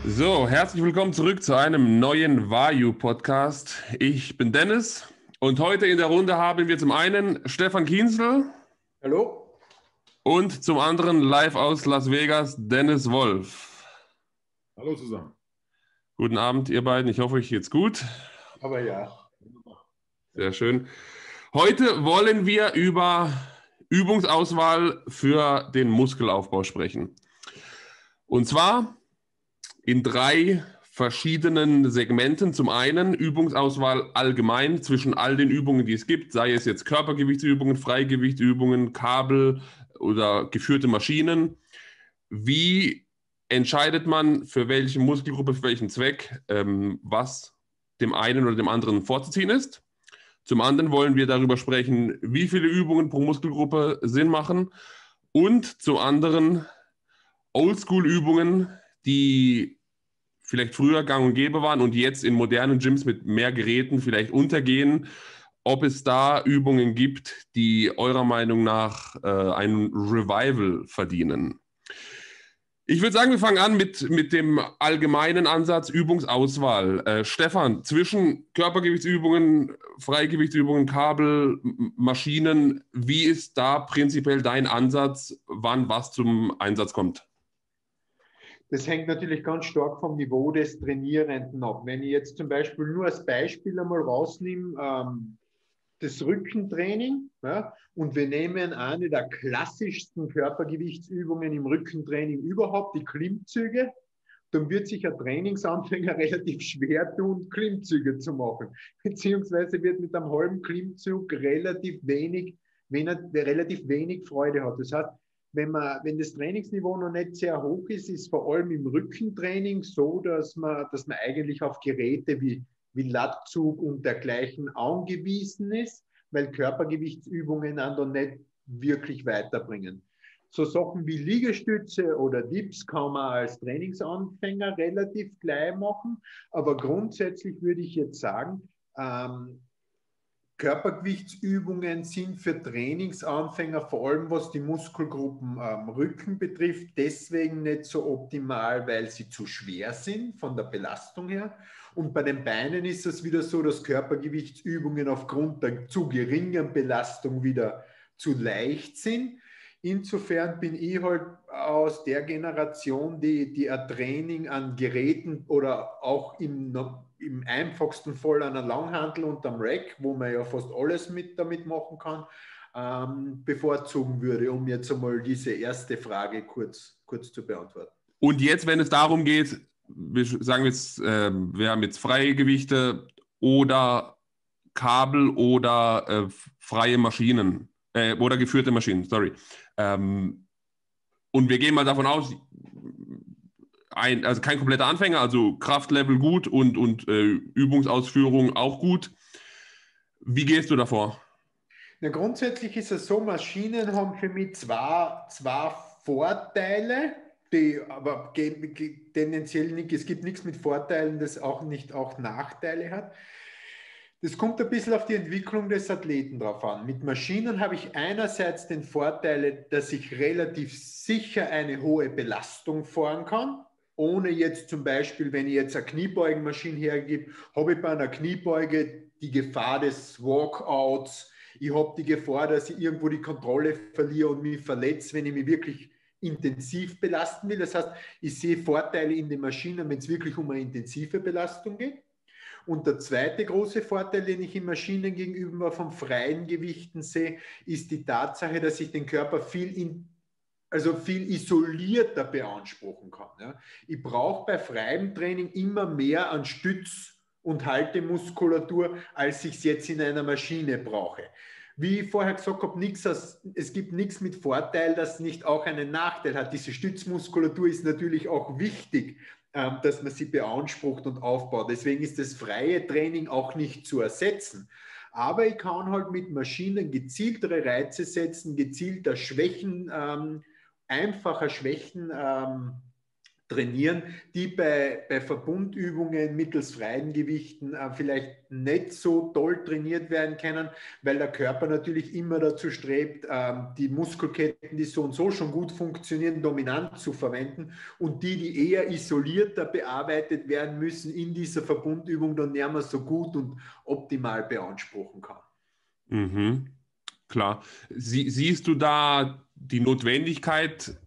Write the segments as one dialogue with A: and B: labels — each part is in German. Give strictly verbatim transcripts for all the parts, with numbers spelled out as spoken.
A: So, herzlich willkommen zurück zu einem neuen Vayu-Podcast. Ich bin Dennis und heute in der Runde haben wir zum einen Stefan Kienzl.
B: Hallo.
A: Und zum anderen live aus Las Vegas Dennis Wolf.
C: Hallo zusammen.
A: Guten Abend, ihr beiden. Ich hoffe, euch geht's gut.
B: Aber ja.
A: Sehr schön. Heute wollen wir über Übungsauswahl für den Muskelaufbau sprechen. Und zwar in drei verschiedenen Segmenten. Zum einen Übungsauswahl allgemein zwischen all den Übungen, die es gibt, sei es jetzt Körpergewichtsübungen, Freigewichtsübungen, Kabel oder geführte Maschinen. Wie entscheidet man, für welche Muskelgruppe, für welchen Zweck, ähm, was dem einen oder dem anderen vorzuziehen ist? Zum anderen wollen wir darüber sprechen, wie viele Übungen pro Muskelgruppe Sinn machen. Und zum anderen Oldschool-Übungen, die vielleicht früher gang und gäbe waren und jetzt in modernen Gyms mit mehr Geräten vielleicht untergehen, ob es da Übungen gibt, die eurer Meinung nach äh, ein Revival verdienen. Ich würde sagen, wir fangen an mit, mit dem allgemeinen Ansatz Übungsauswahl. Äh, Stefan, zwischen Körpergewichtsübungen, Freigewichtsübungen, Kabel, Maschinen, wie ist da prinzipiell dein Ansatz, wann was zum Einsatz kommt?
B: Das hängt natürlich ganz stark vom Niveau des Trainierenden ab. Wenn ich jetzt zum Beispiel nur als Beispiel einmal rausnehme, ähm, das Rückentraining, ja, und wir nehmen eine der klassischsten Körpergewichtsübungen im Rückentraining überhaupt, die Klimmzüge, dann wird sich ein Trainingsanfänger relativ schwer tun, Klimmzüge zu machen. Beziehungsweise wird mit einem halben Klimmzug relativ wenig, wenn er relativ wenig Freude hat. Das heißt, Wenn, man, wenn das Trainingsniveau noch nicht sehr hoch ist, ist vor allem im Rückentraining so, dass man, dass man eigentlich auf Geräte wie, wie Latzug und dergleichen angewiesen ist, weil Körpergewichtsübungen einen dann nicht wirklich weiterbringen. So Sachen wie Liegestütze oder Dips kann man als Trainingsanfänger relativ gleich machen, aber grundsätzlich würde ich jetzt sagen, ähm, Körpergewichtsübungen sind für Trainingsanfänger, vor allem was die Muskelgruppen ähm, Rücken betrifft, deswegen nicht so optimal, weil sie zu schwer sind von der Belastung her. Und bei den Beinen ist es wieder so, dass Körpergewichtsübungen aufgrund der zu geringen Belastung wieder zu leicht sind. Insofern bin ich halt aus der Generation, die, die ein Training an Geräten oder auch im, im einfachsten Fall an einer Langhantel und am Rack, wo man ja fast alles mit damit machen kann, ähm, bevorzugen würde, um jetzt einmal diese erste Frage kurz, kurz zu beantworten.
A: Und jetzt, wenn es darum geht, wir sagen jetzt, äh, wir haben jetzt freie Gewichte oder Kabel oder äh, freie Maschinen äh, oder geführte Maschinen, sorry. Ähm, und wir gehen mal davon aus, ein, also kein kompletter Anfänger, also Kraftlevel gut und, und äh, Übungsausführung auch gut. Wie gehst du davor?
B: Na, grundsätzlich ist es so, Maschinen haben für mich zwei, zwei Vorteile, die aber tendenziell nicht, es gibt nichts mit Vorteilen, das auch nicht auch Nachteile hat. Das kommt ein bisschen auf die Entwicklung des Athleten drauf an. Mit Maschinen habe ich einerseits den Vorteil, dass ich relativ sicher eine hohe Belastung fahren kann, ohne jetzt zum Beispiel, wenn ich jetzt eine Kniebeugenmaschine hergebe, habe ich bei einer Kniebeuge die Gefahr des Walkouts. Ich habe die Gefahr, dass ich irgendwo die Kontrolle verliere und mich verletze, wenn ich mich wirklich intensiv belasten will. Das heißt, ich sehe Vorteile in den Maschinen, wenn es wirklich um eine intensive Belastung geht. Und der zweite große Vorteil, den ich in Maschinen gegenüber von freien Gewichten sehe, ist die Tatsache, dass ich den Körper viel, in, also viel isolierter beanspruchen kann. Ja. Ich brauche bei freiem Training immer mehr an Stütz- und Haltemuskulatur, als ich es jetzt in einer Maschine brauche. Wie ich vorher gesagt habe, nichts, es gibt nichts mit Vorteil, das nicht auch einen Nachteil hat. Diese Stützmuskulatur ist natürlich auch wichtig, dass man sie beansprucht und aufbaut. Deswegen ist das freie Training auch nicht zu ersetzen. Aber ich kann halt mit Maschinen gezieltere Reize setzen, gezielter Schwächen, ähm, einfacher Schwächen ähm, trainieren, die bei, bei Verbundübungen mittels freien Gewichten äh, vielleicht nicht so toll trainiert werden können, weil der Körper natürlich immer dazu strebt, ähm, die Muskelketten, die so und so schon gut funktionieren, dominant zu verwenden und die, die eher isolierter bearbeitet werden müssen, in dieser Verbundübung dann nicht mehr so gut und optimal beanspruchen kann.
A: Mhm. Klar. Sie, siehst du da die Notwendigkeit,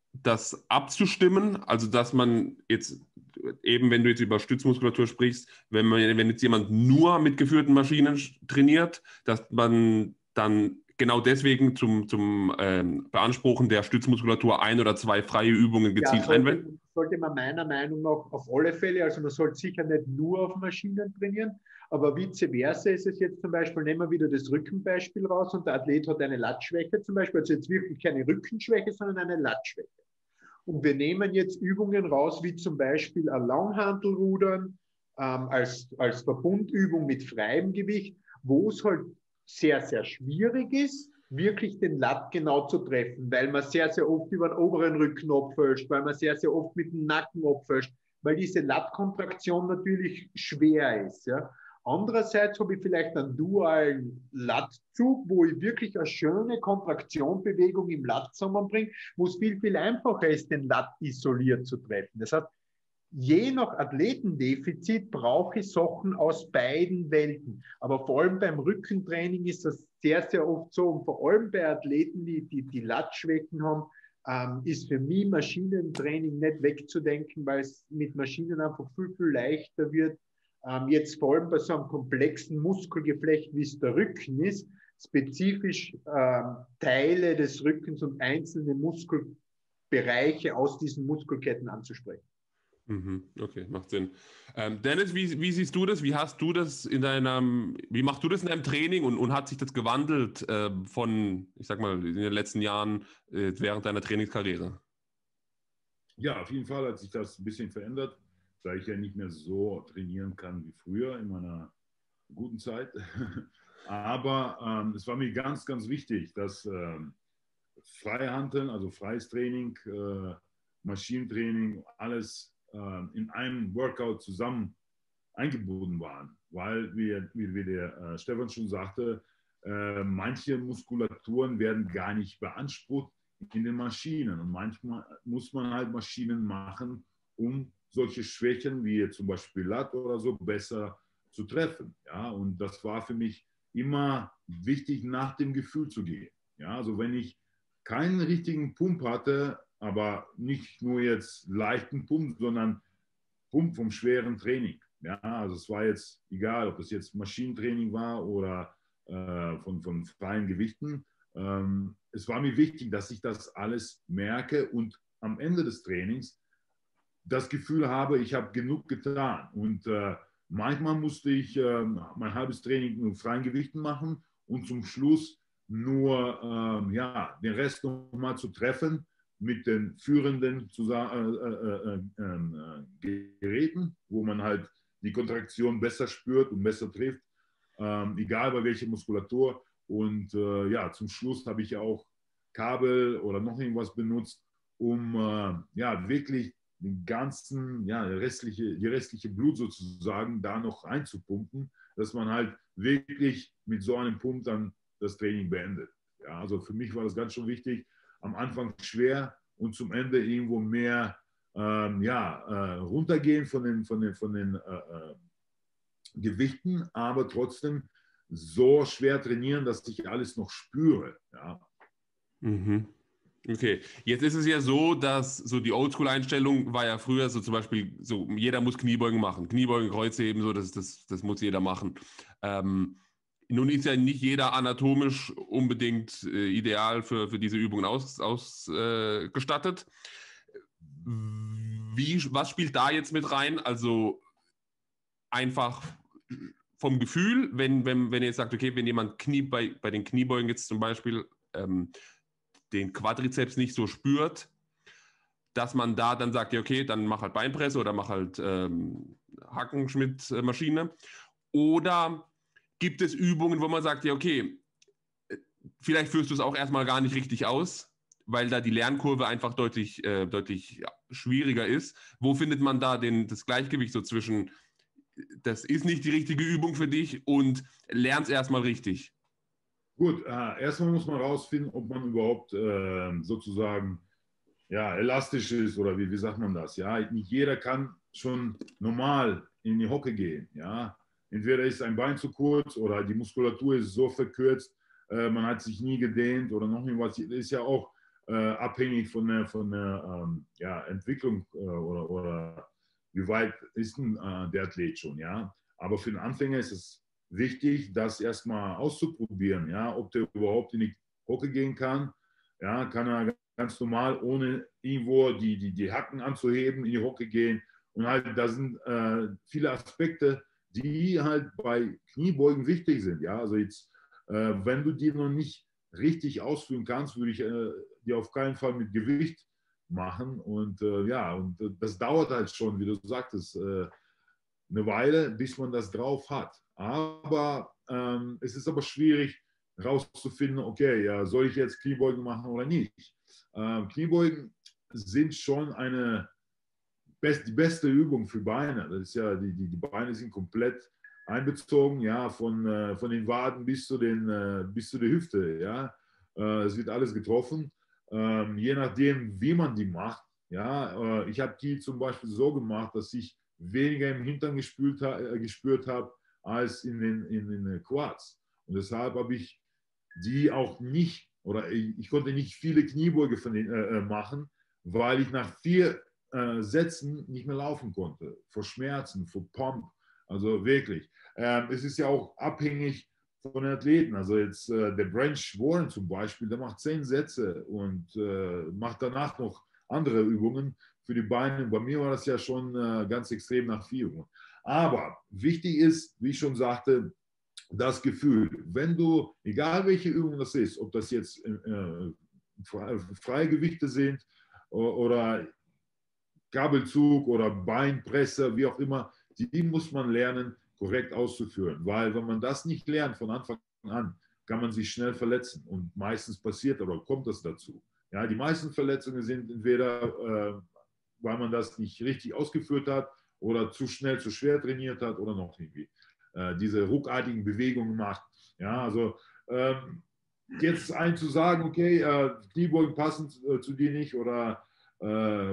A: das abzustimmen? Also, dass man jetzt eben, wenn du jetzt über Stützmuskulatur sprichst, wenn man, wenn jetzt jemand nur mit geführten Maschinen trainiert, dass man dann genau deswegen zum, zum ähm, Beanspruchen der Stützmuskulatur ein oder zwei freie Übungen gezielt
B: ja, sollte,
A: einwendet?
B: sollte man meiner Meinung nach auf alle Fälle, also man sollte sicher nicht nur auf Maschinen trainieren, aber vice versa ist es jetzt zum Beispiel, nehmen wir wieder das Rückenbeispiel raus und der Athlet hat eine Lattschwäche zum Beispiel, also jetzt wirklich keine Rückenschwäche, sondern eine Lattschwäche. Und wir nehmen jetzt Übungen raus, wie zum Beispiel ein Langhantelrudern ähm, als, als Verbundübung mit freiem Gewicht, wo es halt sehr, sehr schwierig ist, wirklich den Latt genau zu treffen, weil man sehr, sehr oft über den oberen Rücken abfälscht, weil man sehr, sehr oft mit dem Nacken abfälscht, weil diese Lattkontraktion natürlich schwer ist. Ja. Andererseits habe ich vielleicht einen dualen Lattzug, wo ich wirklich eine schöne Kontraktionbewegung im Latt zusammenbringe, wo es viel, viel einfacher ist, den Latt isoliert zu treffen. Das heißt, je nach Athletendefizit brauche ich Sachen aus beiden Welten. Aber vor allem beim Rückentraining ist das sehr, sehr oft so. Und vor allem bei Athleten, die die, die Lattschwächen haben, ähm, ist für mich Maschinentraining nicht wegzudenken, weil es mit Maschinen einfach viel, viel leichter wird. Ähm, jetzt vor allem bei so einem komplexen Muskelgeflecht, wie es der Rücken ist, spezifisch ähm, Teile des Rückens und einzelne Muskelbereiche aus diesen Muskelketten anzusprechen.
A: Okay, macht Sinn. Ähm, Dennis, wie, wie siehst du das? Wie hast du das in deinem, wie machst du das in deinem Training und, und hat sich das gewandelt äh, von, ich sag mal, in den letzten Jahren äh, während deiner Trainingskarriere?
C: Ja, auf jeden Fall hat sich das ein bisschen verändert, da ich ja nicht mehr so trainieren kann wie früher in meiner guten Zeit. Aber ähm, es war mir ganz, ganz wichtig, dass ähm, Freihandeln, also freies Training, äh, Maschinentraining, alles äh, in einem Workout zusammen eingebunden waren. Weil, wie, wie der äh, Stefan schon sagte, äh, manche Muskulaturen werden gar nicht beansprucht in den Maschinen. Und manchmal muss man halt Maschinen machen, um solche Schwächen wie zum Beispiel Lat oder so besser zu treffen. Ja? Und das war für mich immer wichtig, nach dem Gefühl zu gehen. Ja? Also wenn ich keinen richtigen Pump hatte, aber nicht nur jetzt leichten Pump, sondern Pump vom schweren Training. Ja, also es war jetzt egal, ob das jetzt Maschinentraining war oder äh, von, von freien Gewichten. Ähm, es war mir wichtig, dass ich das alles merke und am Ende des Trainings das Gefühl habe, ich habe genug getan. Und äh, manchmal musste ich äh, mein halbes Training mit freien Gewichten machen und zum Schluss nur äh, ja, den Rest nochmal zu treffen mit den führenden zusammen, äh, äh, äh, Geräten, wo man halt die Kontraktion besser spürt und besser trifft, ähm, egal bei welcher Muskulatur. Und äh, ja, zum Schluss habe ich auch Kabel oder noch irgendwas benutzt, um äh, ja wirklich den ganzen, ja, restliche, die restliche Blut sozusagen da noch einzupumpen, dass man halt wirklich mit so einem Pump dann das Training beendet. Ja, also für mich war das ganz schön wichtig. Am Anfang schwer und zum Ende irgendwo mehr ähm, ja, äh, runtergehen von den, von den, von den äh, äh, Gewichten, aber trotzdem so schwer trainieren, dass ich alles noch spüre. Ja.
A: Mhm. Okay, jetzt ist es ja so, dass so die Oldschool-Einstellung war ja früher so zum Beispiel, so jeder muss Kniebeugen machen. Kniebeugen, Kreuzheben, so, das, das, das muss jeder machen. Ähm, nun ist ja nicht jeder anatomisch unbedingt äh, ideal für, für diese Übungen ausgestattet. Aus, äh, Wie, was spielt da jetzt mit rein? Also einfach vom Gefühl, wenn, wenn, wenn ihr jetzt sagt, okay, wenn jemand Knie bei, bei den Kniebeugen jetzt zum Beispiel ähm, den Quadrizeps nicht so spürt, dass man da dann sagt, ja, okay, dann mach halt Beinpresse oder mach halt ähm, Hackenschmidt-Maschine. Oder gibt es Übungen, wo man sagt, ja, okay, vielleicht führst du es auch erstmal gar nicht richtig aus, weil da die Lernkurve einfach deutlich, äh, deutlich ja, schwieriger ist. Wo findet man da den, das Gleichgewicht so zwischen, das ist nicht die richtige Übung für dich und lern's erstmal richtig?
C: Gut, äh, erstmal muss man rausfinden, ob man überhaupt äh, sozusagen ja, elastisch ist oder wie, wie sagt man das? Ja, nicht jeder kann schon normal in die Hocke gehen. Ja, entweder ist ein Bein zu kurz oder die Muskulatur ist so verkürzt, äh, man hat sich nie gedehnt oder noch irgendwas. Das ist ja auch äh, abhängig von der, von der ähm, ja, Entwicklung äh, oder, oder wie weit ist denn, äh, der Athlet schon. Ja, aber für den Anfänger ist es wichtig, das erstmal auszuprobieren, ja, ob der überhaupt in die Hocke gehen kann. Ja, kann er ganz normal, ohne irgendwo die, die, die Hacken anzuheben, in die Hocke gehen. Und halt, da sind äh, viele Aspekte, die halt bei Kniebeugen wichtig sind. Ja, also jetzt, äh, wenn du die noch nicht richtig ausführen kannst, würde ich äh, die auf keinen Fall mit Gewicht machen. Und äh, ja, und das dauert halt schon, wie du sagtest, äh, eine Weile, bis man das drauf hat. Aber ähm, es ist aber schwierig herauszufinden, okay, ja, soll ich jetzt Kniebeugen machen oder nicht? Ähm, Kniebeugen sind schon eine best, die beste Übung für Beine. Das ist ja, die, die, die Beine sind komplett einbezogen, ja, von, äh, von den Waden bis zu, den, äh, bis zu der Hüfte, ja. Äh, es wird alles getroffen. Ähm, je nachdem, wie man die macht, ja. Äh, ich habe die zum Beispiel so gemacht, dass ich weniger im Hintern gespürt, äh, gespürt habe, als in den, in den Quads. Und deshalb habe ich die auch nicht, oder ich, ich konnte nicht viele Kniebeuge von den, äh, machen, weil ich nach vier äh, Sätzen nicht mehr laufen konnte. Vor Schmerzen, vor Pump. Also wirklich. Ähm, es ist ja auch abhängig von den Athleten. Also jetzt äh, der Branch Warren zum Beispiel, der macht zehn Sätze und äh, macht danach noch andere Übungen für die Beine. Bei mir war das ja schon äh, ganz extrem nach vier Übungen. Aber wichtig ist, wie ich schon sagte, das Gefühl, wenn du, egal welche Übung das ist, ob das jetzt äh, freie Gewichte sind oder Kabelzug oder Beinpresse, wie auch immer, die muss man lernen, korrekt auszuführen. Weil wenn man das nicht lernt von Anfang an, kann man sich schnell verletzen. Und meistens passiert oder kommt das dazu. Ja, die meisten Verletzungen sind entweder, äh, weil man das nicht richtig ausgeführt hat oder zu schnell, zu schwer trainiert hat oder noch irgendwie äh, diese ruckartigen Bewegungen macht. Ja, also ähm, jetzt ein zu sagen, okay, äh, Kniebeugen passen äh, zu dir nicht oder äh,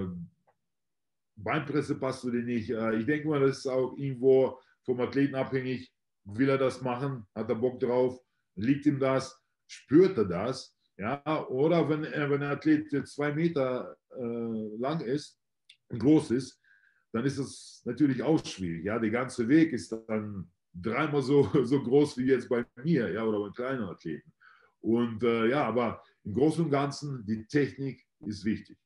C: Beinpresse passt zu dir nicht. Äh, ich denke mal, das ist auch irgendwo vom Athleten abhängig. Will er das machen? Hat er Bock drauf? Liegt ihm das? Spürt er das? Ja, oder wenn, äh, wenn ein Athlet jetzt zwei Meter äh, lang ist und groß ist, dann ist es natürlich auch schwierig. Ja, der ganze Weg ist dann dreimal so, so groß wie jetzt bei mir, ja, oder bei kleinen Athleten. Und äh, ja, aber im Großen und Ganzen, die Technik ist wichtig.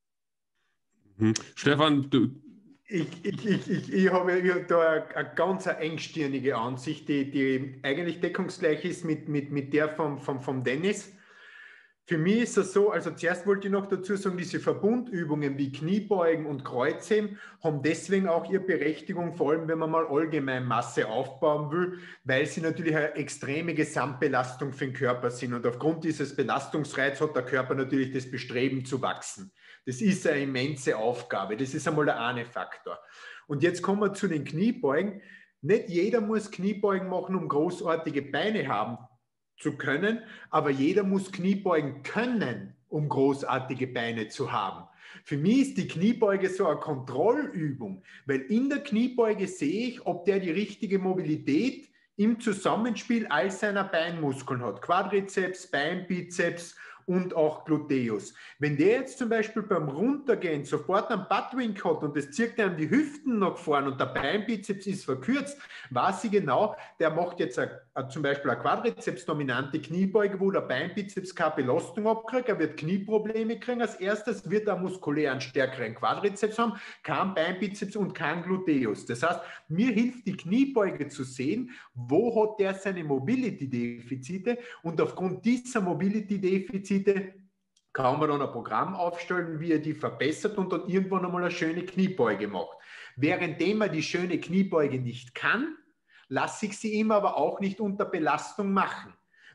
A: Mhm. Stefan, du.
B: Ich, ich, ich, ich, ich habe ich hab da eine, eine ganz engstirnige Ansicht, die, die eigentlich deckungsgleich ist mit, mit, mit der vom, vom, vom Dennis. Für mich ist es so, also zuerst wollte ich noch dazu sagen, diese Verbundübungen wie Kniebeugen und Kreuzheben haben deswegen auch ihre Berechtigung, vor allem wenn man mal allgemein Masse aufbauen will, weil sie natürlich eine extreme Gesamtbelastung für den Körper sind. Und aufgrund dieses Belastungsreiz hat der Körper natürlich das Bestreben zu wachsen. Das ist eine immense Aufgabe. Das ist einmal der eine Faktor. Und jetzt kommen wir zu den Kniebeugen. Nicht jeder muss Kniebeugen machen, um großartige Beine haben zu können, aber jeder muss Kniebeugen können, um großartige Beine zu haben. Für mich ist die Kniebeuge so eine Kontrollübung, weil in der Kniebeuge sehe ich, ob der die richtige Mobilität im Zusammenspiel all seiner Beinmuskeln hat. Quadrizeps, Beinbizeps und auch Gluteus. Wenn der jetzt zum Beispiel beim Runtergehen sofort einen Buttwink hat und das zieht einem die Hüften nach vorne und der Beinbizeps ist verkürzt, weiß ich genau, der macht jetzt a, a, zum Beispiel eine Quadrizeps-dominante Kniebeuge, wo der Beinbizeps keine Belastung abkriegt, er wird Knieprobleme kriegen. Als erstes wird er muskulär einen stärkeren Quadrizeps haben, kein Beinbizeps und kein Gluteus. Das heißt, mir hilft die Kniebeuge zu sehen, wo hat der seine Mobility-Defizite und aufgrund dieser Mobility-Defizite kann man dann ein Programm aufstellen, wie er die verbessert und dann irgendwann einmal eine schöne Kniebeuge macht. Währenddem er die schöne Kniebeuge nicht kann, lasse ich sie ihm aber auch nicht unter Belastung machen.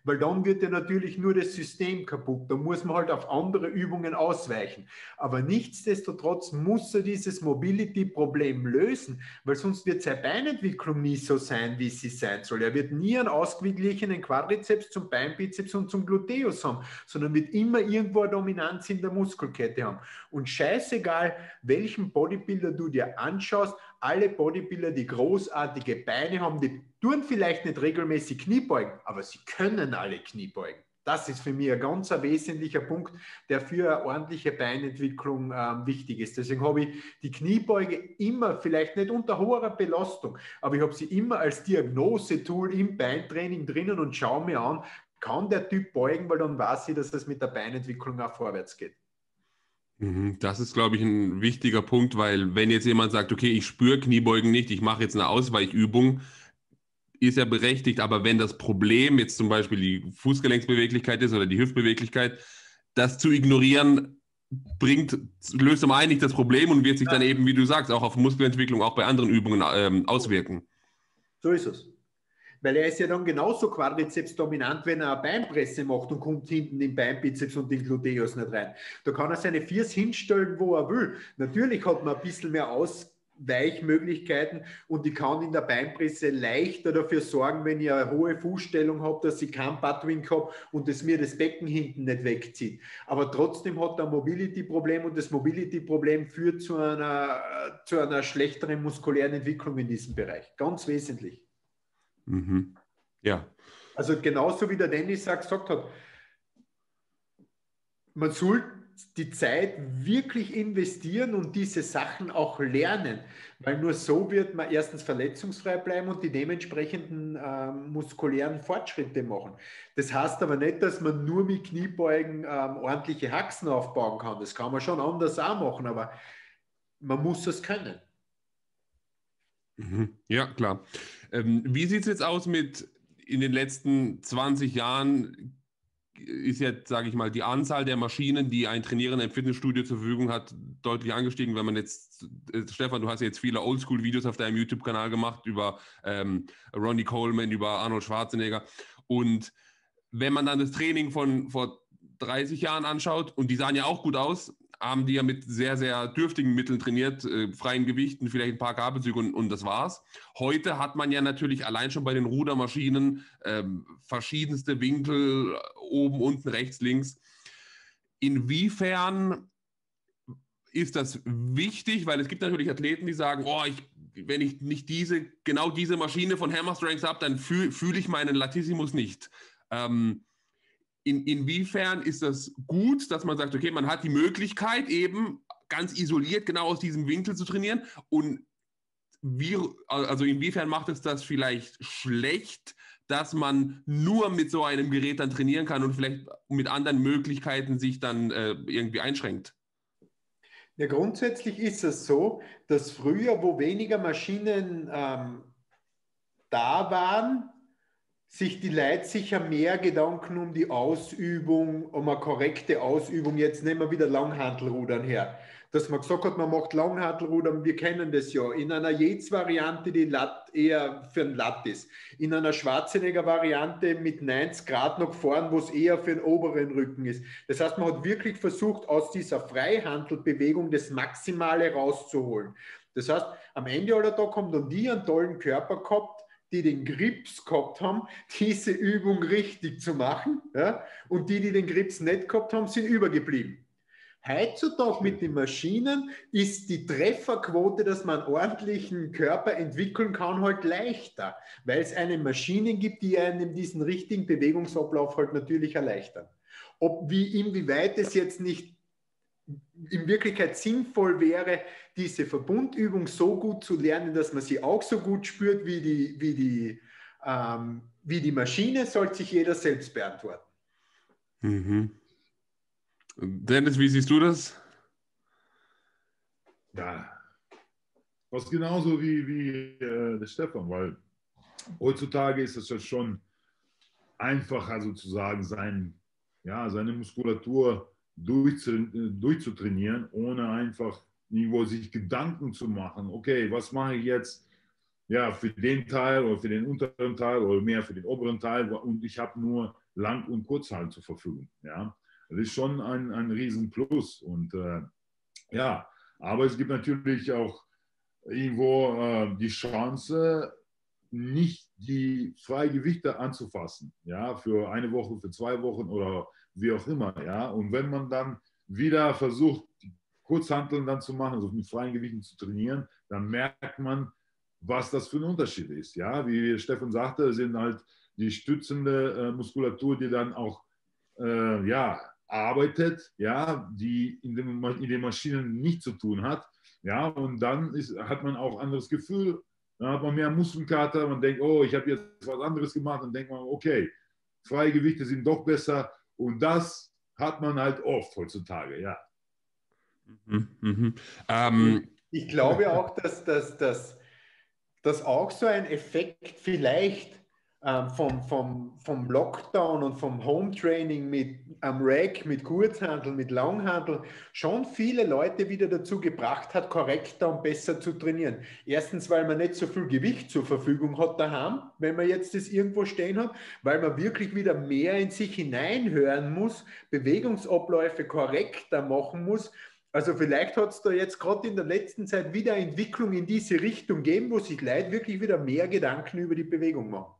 B: weil dann wird ja natürlich nur das System kaputt. Da muss man halt auf andere Übungen ausweichen. Aber nichtsdestotrotz muss er dieses Mobility-Problem lösen, weil sonst wird seine Beinentwicklung nie so sein, wie sie sein soll. Er wird nie einen ausgeglichenen Quadrizeps zum Beinbizeps und zum Gluteus haben, sondern wird immer irgendwo eine Dominanz in der Muskelkette haben. Und scheißegal, welchen Bodybuilder du dir anschaust, alle Bodybuilder, die großartige Beine haben, die tun vielleicht nicht regelmäßig Kniebeugen, aber sie können alle Kniebeugen. Das ist für mich ein ganz ein wesentlicher Punkt, der für eine ordentliche Beinentwicklung ähm, wichtig ist. Deswegen habe ich die Kniebeuge immer, vielleicht nicht unter hoher Belastung, aber ich habe sie immer als Diagnosetool im Beintraining drinnen und schaue mir an, kann der Typ beugen, weil dann weiß ich, dass es mit der Beinentwicklung auch vorwärts geht.
A: Das ist, glaube ich, ein wichtiger Punkt, weil wenn jetzt jemand sagt, okay, ich spüre Kniebeugen nicht, ich mache jetzt eine Ausweichübung, ist ja berechtigt, aber wenn das Problem jetzt zum Beispiel die Fußgelenksbeweglichkeit ist oder die Hüftbeweglichkeit, das zu ignorieren, bringt, löst zum einen nicht das Problem und wird sich dann eben, wie du sagst, auch auf Muskelentwicklung, auch bei anderen Übungen ähm, auswirken.
B: So ist es. Weil er ist ja dann genauso Quadrizeps dominant, wenn er eine Beinpresse macht und kommt hinten den Beinbizeps und den Gluteus nicht rein. Da kann er seine Fiers hinstellen, wo er will. Natürlich hat man ein bisschen mehr Ausweichmöglichkeiten und ich kann in der Beinpresse leichter dafür sorgen, wenn ich eine hohe Fußstellung habe, dass ich keinen Buttwink habe und es mir das Becken hinten nicht wegzieht. Aber trotzdem hat er ein Mobility-Problem und das Mobility-Problem führt zu einer, zu einer schlechteren muskulären Entwicklung in diesem Bereich. Ganz wesentlich.
A: Mhm. Ja.
B: Also genauso wie der Dennis auch gesagt hat, man soll die Zeit wirklich investieren und diese Sachen auch lernen, weil nur so wird man erstens verletzungsfrei bleiben und die dementsprechenden äh, muskulären Fortschritte machen. Das heißt aber nicht, dass man nur mit Kniebeugen ähm, ordentliche Haxen aufbauen kann. Das kann man schon anders auch machen, aber man muss es können.
A: Mhm. Ja, klar. Ähm, wie sieht es jetzt aus mit in den letzten zwanzig Jahren? Ist jetzt, sage ich mal, die Anzahl der Maschinen, die ein Trainierender im Fitnessstudio zur Verfügung hat, deutlich angestiegen. Wenn man jetzt, äh, Stefan, du hast jetzt viele Oldschool-Videos auf deinem YouTube-Kanal gemacht über ähm, Ronnie Coleman, über Arnold Schwarzenegger. Und wenn man dann das Training von vor dreißig Jahren anschaut, und die sahen ja auch gut aus, haben die ja mit sehr, sehr dürftigen Mitteln trainiert, äh, freien Gewichten, vielleicht ein paar Kabelzüge und, und das war's. Heute hat man ja natürlich allein schon bei den Rudermaschinen ähm, verschiedenste Winkel, oben, unten, rechts, links. Inwiefern ist das wichtig? Weil es gibt natürlich Athleten, die sagen, oh, ich, wenn ich nicht diese, genau diese Maschine von Hammer Strength habe, dann fühle fühl ich meinen Latissimus nicht. Ähm, In, inwiefern ist das gut, dass man sagt, okay, man hat die Möglichkeit eben ganz isoliert genau aus diesem Winkel zu trainieren und wie, also inwiefern macht es das vielleicht schlecht, dass man nur mit so einem Gerät dann trainieren kann und vielleicht mit anderen Möglichkeiten sich dann äh, irgendwie einschränkt?
B: Ja, grundsätzlich ist es so, dass früher, wo weniger Maschinen ähm, da waren, sich die Leute sicher mehr Gedanken um die Ausübung, um eine korrekte Ausübung, jetzt nehmen wir wieder Langhantelrudern her, dass man gesagt hat, man macht Langhantelrudern, wir kennen das ja, in einer Yates-Variante, die Lat eher für ein Lat ist, in einer Schwarzenegger-Variante mit neunzig Grad nach vorn, wo es eher für den oberen Rücken ist. Das heißt, man hat wirklich versucht, aus dieser Freihantelbewegung das Maximale rauszuholen. Das heißt, am Ende aller Tage haben dann die einen tollen Körper gehabt, die den Grips gehabt haben, diese Übung richtig zu machen, ja? Und die, die den Grips nicht gehabt haben, sind übergeblieben. Heutzutage mit den Maschinen ist die Trefferquote, dass man einen ordentlichen Körper entwickeln kann, halt leichter, weil es eine Maschinen gibt, die einem diesen richtigen Bewegungsablauf halt natürlich erleichtern. Ob wie inwieweit es jetzt nicht in Wirklichkeit sinnvoll wäre, diese Verbundübung so gut zu lernen, dass man sie auch so gut spürt wie die, wie die, ähm, wie die Maschine, sollte sich jeder selbst beantworten.
A: Mhm. Dennis, wie siehst du das?
C: Ja, fast genauso wie, wie äh, der Stefan, weil heutzutage ist es ja schon einfacher sozusagen, sein, ja, seine Muskulatur durchzutrainieren, ohne einfach irgendwo sich Gedanken zu machen, okay, was mache ich jetzt ja, für den Teil oder für den unteren Teil oder mehr für den oberen Teil und ich habe nur Lang- und Kurzhanteln zur Verfügung. Ja, das ist schon ein, ein Riesenplus. Und äh, ja, aber es gibt natürlich auch irgendwo äh, die Chance, nicht die Freigewichte anzufassen, ja, für eine Woche, für zwei Wochen oder wie auch immer, ja. Und wenn man dann wieder versucht, Kurzhanteln dann zu machen, also mit freien Gewichten zu trainieren, dann merkt man, was das für ein Unterschied ist, ja. Wie Stefan sagte, sind halt die stützende äh, Muskulatur, die dann auch, äh, ja, arbeitet, ja, die in, dem, in den Maschinen nichts zu tun hat, ja, und dann ist, hat man auch ein anderes Gefühl. Dann hat man mehr Muskelkater, man denkt, oh, ich habe jetzt was anderes gemacht, und denkt man, okay, freie Gewichte sind doch besser, und das hat man halt oft heutzutage, ja.
A: Mhm, mhm. Ähm,
B: Ich glaube auch, dass das dass, dass auch so ein Effekt vielleicht ähm, vom, vom, vom Lockdown und vom Home-Training mit am Rack, mit Kurzhantel, mit Langhantel schon viele Leute wieder dazu gebracht hat, korrekter und besser zu trainieren. Erstens, weil man nicht so viel Gewicht zur Verfügung hat daheim, wenn man jetzt das irgendwo stehen hat, weil man wirklich wieder mehr in sich hineinhören muss, Bewegungsabläufe korrekter machen muss. Also vielleicht hat es da jetzt gerade in der letzten Zeit wieder Entwicklung in diese Richtung gegeben, wo sich Leute wirklich wieder mehr Gedanken über die Bewegung machen.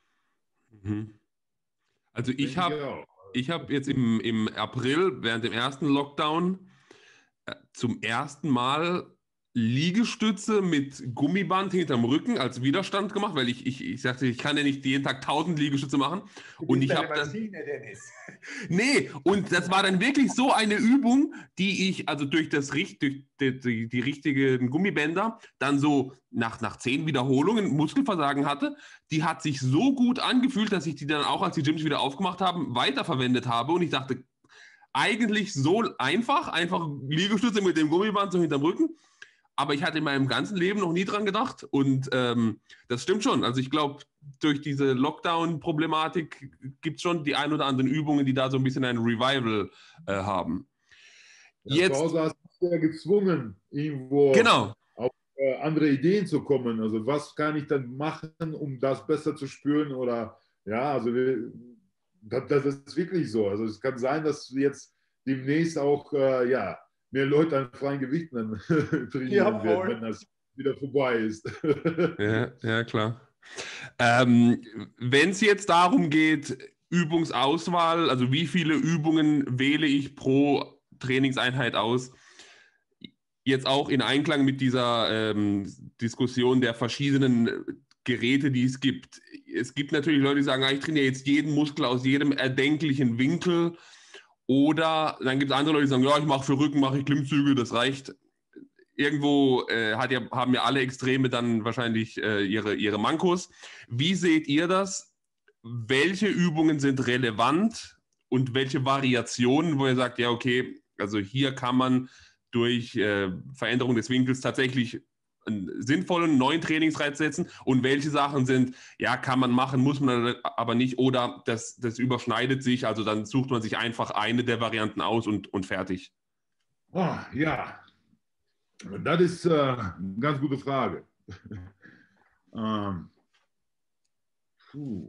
A: Also ich habe ich hab jetzt im, im April während dem ersten Lockdown äh, zum ersten Mal Liegestütze mit Gummiband hinterm Rücken als Widerstand gemacht, weil ich, ich, ich sagte, ich kann ja nicht jeden Tag tausend Liegestütze machen.
B: Du
A: Und
B: bist
A: ich
B: eine
A: habe dann,
B: Maschine, Dennis.
A: nee, und das war dann wirklich so eine Übung, die ich also durch das durch die, die, die richtigen Gummibänder dann so nach, nach zehn Wiederholungen Muskelversagen hatte. Die hat sich so gut angefühlt, dass ich die dann auch, als die Gyms wieder aufgemacht haben, weiterverwendet habe. Und ich dachte, eigentlich so einfach, einfach Liegestütze mit dem Gummiband so hinterm Rücken. Aber ich hatte in meinem ganzen Leben noch nie dran gedacht. Und ähm, das stimmt schon. Also ich glaube, durch diese Lockdown-Problematik gibt es schon die ein oder anderen Übungen, die da so ein bisschen ein Revival äh, haben.
C: Ja,
A: Jetzt,
C: zu Hause hast du ja gezwungen, irgendwo
A: genau.
C: auf äh, andere Ideen zu kommen. Also was kann ich dann machen, um das besser zu spüren? Oder ja, also wir, das, das ist wirklich so. Also es kann sein, dass jetzt demnächst auch äh, ja, mehr Leute an freien Gewichten trainieren
B: Ja,
C: werden, wenn das wieder vorbei ist.
A: Ja, ja, klar. Ähm, wenn es jetzt darum geht, Übungsauswahl, also wie viele Übungen wähle ich pro Trainingseinheit aus, jetzt auch in Einklang mit dieser ähm, Diskussion der verschiedenen Geräte, die es gibt. Es gibt natürlich Leute, die sagen, ah, ich trainiere jetzt jeden Muskel aus jedem erdenklichen Winkel. Oder dann gibt es andere Leute, die sagen, ja, ich mache für Rücken, mache ich Klimmzüge, das reicht. Irgendwo äh, hat ja, haben ja alle Extreme dann wahrscheinlich äh, ihre, ihre Mankos. Wie seht ihr das? Welche Übungen sind relevant und welche Variationen, wo ihr sagt, ja, okay, also hier kann man durch äh, Veränderung des Winkels tatsächlich einen sinnvollen neuen Trainingsreiz setzen, und welche Sachen sind, ja, kann man machen, muss man aber nicht, oder das, das überschneidet sich, also dann sucht man sich einfach eine der Varianten aus und, und fertig.
C: Oh, ja, das ist äh, eine ganz gute Frage. ähm, puh.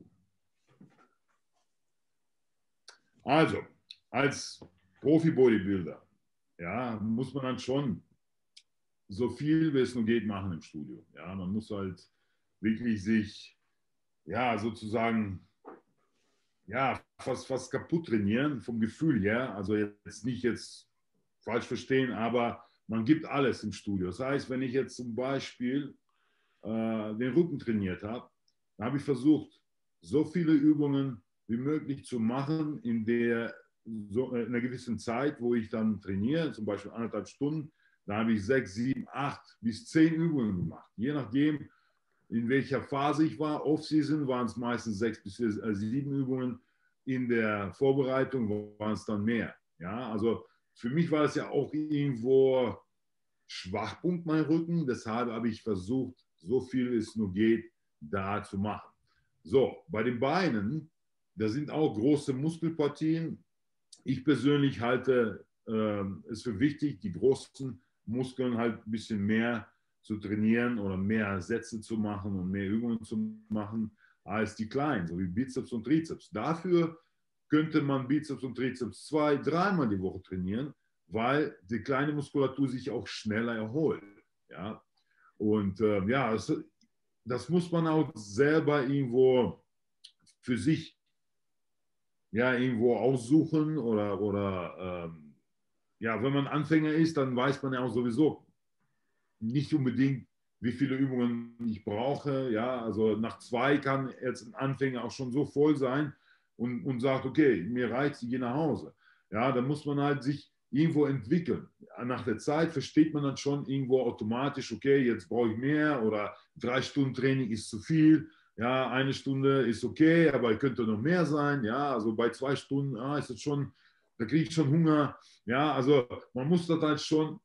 C: Also, als Profi-Bodybuilder, ja, muss man dann schon so viel, wie es nur geht, machen im Studio. Ja, man muss halt wirklich sich, ja, sozusagen, ja, fast, fast kaputt trainieren vom Gefühl her. Also jetzt nicht jetzt falsch verstehen, aber man gibt alles im Studio. Das heißt, wenn ich jetzt zum Beispiel äh, den Rücken trainiert habe, dann habe ich versucht, so viele Übungen wie möglich zu machen in der so in einer gewissen Zeit, wo ich dann trainiere, zum Beispiel anderthalb Stunden. Da habe ich sechs, sieben, acht bis zehn Übungen gemacht. Je nachdem, in welcher Phase ich war. Off-Season waren es meistens sechs bis sieben Übungen. In der Vorbereitung waren es dann mehr. Ja, also für mich war es ja auch irgendwo Schwachpunkt, mein Rücken. Deshalb habe ich versucht, so viel es nur geht, da zu machen. So, bei den Beinen, da sind auch große Muskelpartien. Ich persönlich halte äh, es für wichtig, die großen Muskeln halt ein bisschen mehr zu trainieren oder mehr Sätze zu machen und mehr Übungen zu machen als die kleinen, so wie Bizeps und Trizeps. Dafür könnte man Bizeps und Trizeps zwei, dreimal die Woche trainieren, weil die kleine Muskulatur sich auch schneller erholt. Ja? Und äh, ja, das, das muss man auch selber irgendwo für sich ja, irgendwo aussuchen oder, oder ähm, ja, wenn man Anfänger ist, dann weiß man ja auch sowieso nicht unbedingt, wie viele Übungen ich brauche. Ja, also nach zwei kann jetzt ein Anfänger auch schon so voll sein und, und sagt, okay, mir reicht, ich gehe nach Hause. Ja, da muss man halt sich irgendwo entwickeln. Nach der Zeit versteht man dann schon irgendwo automatisch, okay, jetzt brauche ich mehr oder drei Stunden Training ist zu viel. Ja, eine Stunde ist okay, aber könnte noch mehr sein. Ja, also bei zwei Stunden ah, ist es schon, da kriege ich schon Hunger. Ja, also man muss das halt schon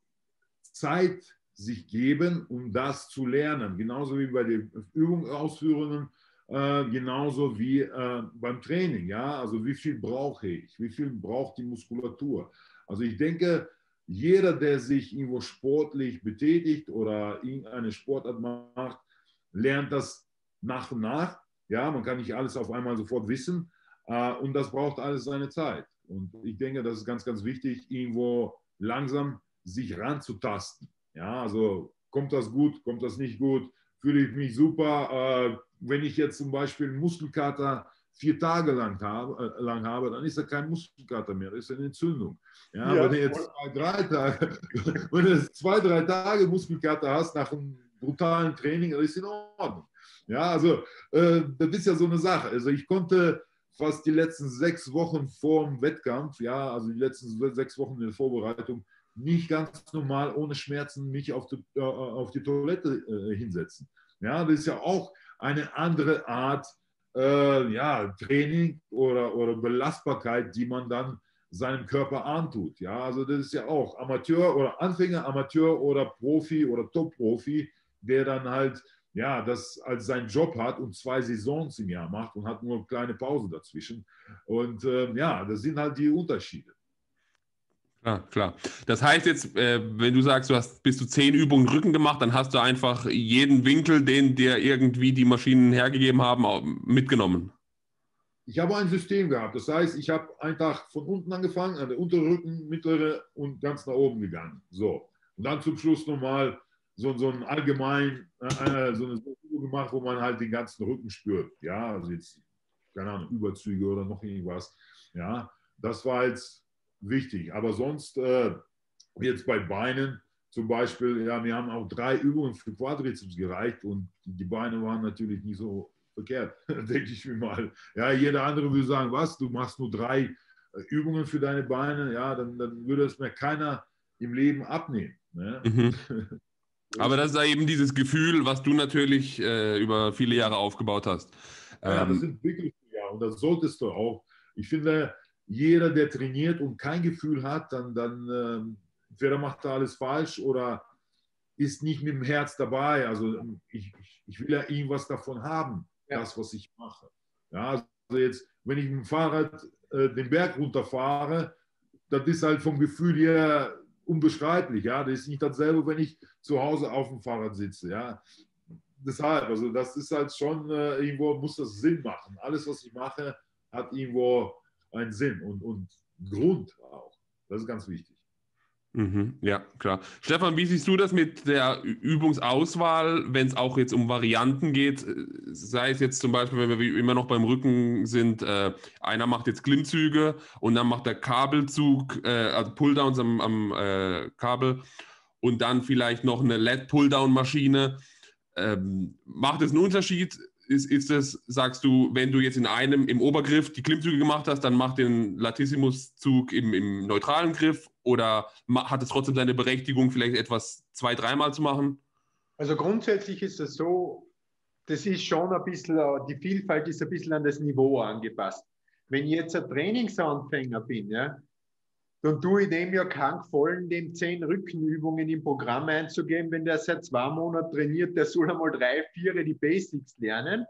C: Zeit sich geben, um das zu lernen. Genauso wie bei den Übungsausführungen, äh, genauso wie äh, beim Training. Ja, also wie viel brauche ich? Wie viel braucht die Muskulatur? Also ich denke, jeder, der sich irgendwo sportlich betätigt oder irgendeine Sportart macht, lernt das nach und nach. Ja, man kann nicht alles auf einmal sofort wissen. Äh, und das braucht alles seine Zeit. Und ich denke, das ist ganz, ganz wichtig, irgendwo langsam sich ranzutasten. Ja, also kommt das gut, kommt das nicht gut, fühle ich mich super. Äh, wenn ich jetzt zum Beispiel einen Muskelkater vier Tage lang habe, äh, lang habe, dann ist das kein Muskelkater mehr, das ist eine Entzündung. Ja, ja, wenn du jetzt zwei, drei Tage, wenn du zwei, drei Tage Muskelkater hast nach einem brutalen Training, dann ist in Ordnung. Ja, also äh, das ist ja so eine Sache. Also ich konnte fast die letzten sechs Wochen vor dem Wettkampf, ja, also die letzten sechs Wochen in der Vorbereitung, nicht ganz normal ohne Schmerzen mich auf die, äh, auf die Toilette äh, hinsetzen. Ja, das ist ja auch eine andere Art äh, ja, Training oder, oder Belastbarkeit, die man dann seinem Körper antut. Ja, also das ist ja auch Amateur oder Anfänger, Amateur oder Profi oder Top-Profi, der dann halt ja, das als seinen Job hat und zwei Saisons im Jahr macht und hat nur eine kleine Pause dazwischen. Und äh, ja, das sind halt die Unterschiede.
A: Klar, klar. Das heißt jetzt, äh, wenn du sagst, du hast bis zu zehn Übungen Rücken gemacht, dann hast du einfach jeden Winkel, den dir irgendwie die Maschinen hergegeben haben, mitgenommen.
C: Ich habe ein System gehabt. Das heißt, ich habe einen Tag von unten angefangen, an der untere Rücken, mittlere und ganz nach oben gegangen. So. Und dann zum Schluss nochmal so, so ein allgemein, äh, so eine Übung gemacht, wo man halt den ganzen Rücken spürt. Ja, also jetzt, keine Ahnung, Überzüge oder noch irgendwas. Ja, das war jetzt wichtig. Aber sonst, äh, jetzt bei Beinen zum Beispiel, ja, wir haben auch drei Übungen für Quadrizeps gereicht und die Beine waren natürlich nicht so verkehrt, denke ich mir mal. Ja, jeder andere würde sagen, was, du machst nur drei Übungen für deine Beine, ja, dann, dann würde es mir keiner im Leben abnehmen. Ne?
A: Mhm. Aber das ist eben dieses Gefühl, was du natürlich äh, über viele Jahre aufgebaut hast.
C: Ja,
A: ähm,
C: das entwickelst du ja und das solltest du auch. Ich finde, jeder, der trainiert und kein Gefühl hat, dann, dann ähm, entweder macht er alles falsch oder ist nicht mit dem Herz dabei. Also ich, ich, ich will ja irgendwas davon haben, ja. Das, was ich mache. Ja, also jetzt, wenn ich mit dem Fahrrad äh, den Berg runterfahre, das ist halt vom Gefühl her unbeschreiblich. Ja, das ist nicht dasselbe, wenn ich zu Hause auf dem Fahrrad sitze. Ja, deshalb, also das ist halt schon äh, irgendwo muss das Sinn machen. Alles, was ich mache, hat irgendwo einen Sinn und, und Grund auch. Das ist ganz wichtig.
A: Mhm, ja, klar. Stefan, wie siehst du das mit der Übungsauswahl, wenn es auch jetzt um Varianten geht? Sei es jetzt zum Beispiel, wenn wir immer noch beim Rücken sind, äh, einer macht jetzt Klimmzüge und dann macht der Kabelzug, äh, also Pulldowns am, am äh, Kabel und dann vielleicht noch eine L E D-Pulldown-Maschine. Ähm, macht es einen Unterschied? Ist, ist das, sagst du, wenn du jetzt in einem im Obergriff die Klimmzüge gemacht hast, dann mach den Latissimuszug im, im neutralen Griff oder hat es trotzdem seine Berechtigung, vielleicht etwas zwei, dreimal zu machen?
B: Also grundsätzlich ist es so, das ist schon ein bisschen, die Vielfalt ist ein bisschen an das Niveau angepasst. Wenn ich jetzt ein Trainingsanfänger bin, ja, dann tue ich dem ja keinen Gefallen, dem zehn Rückenübungen im Programm einzugeben. Wenn der seit zwei Monaten trainiert, der soll einmal drei, vier die Basics lernen.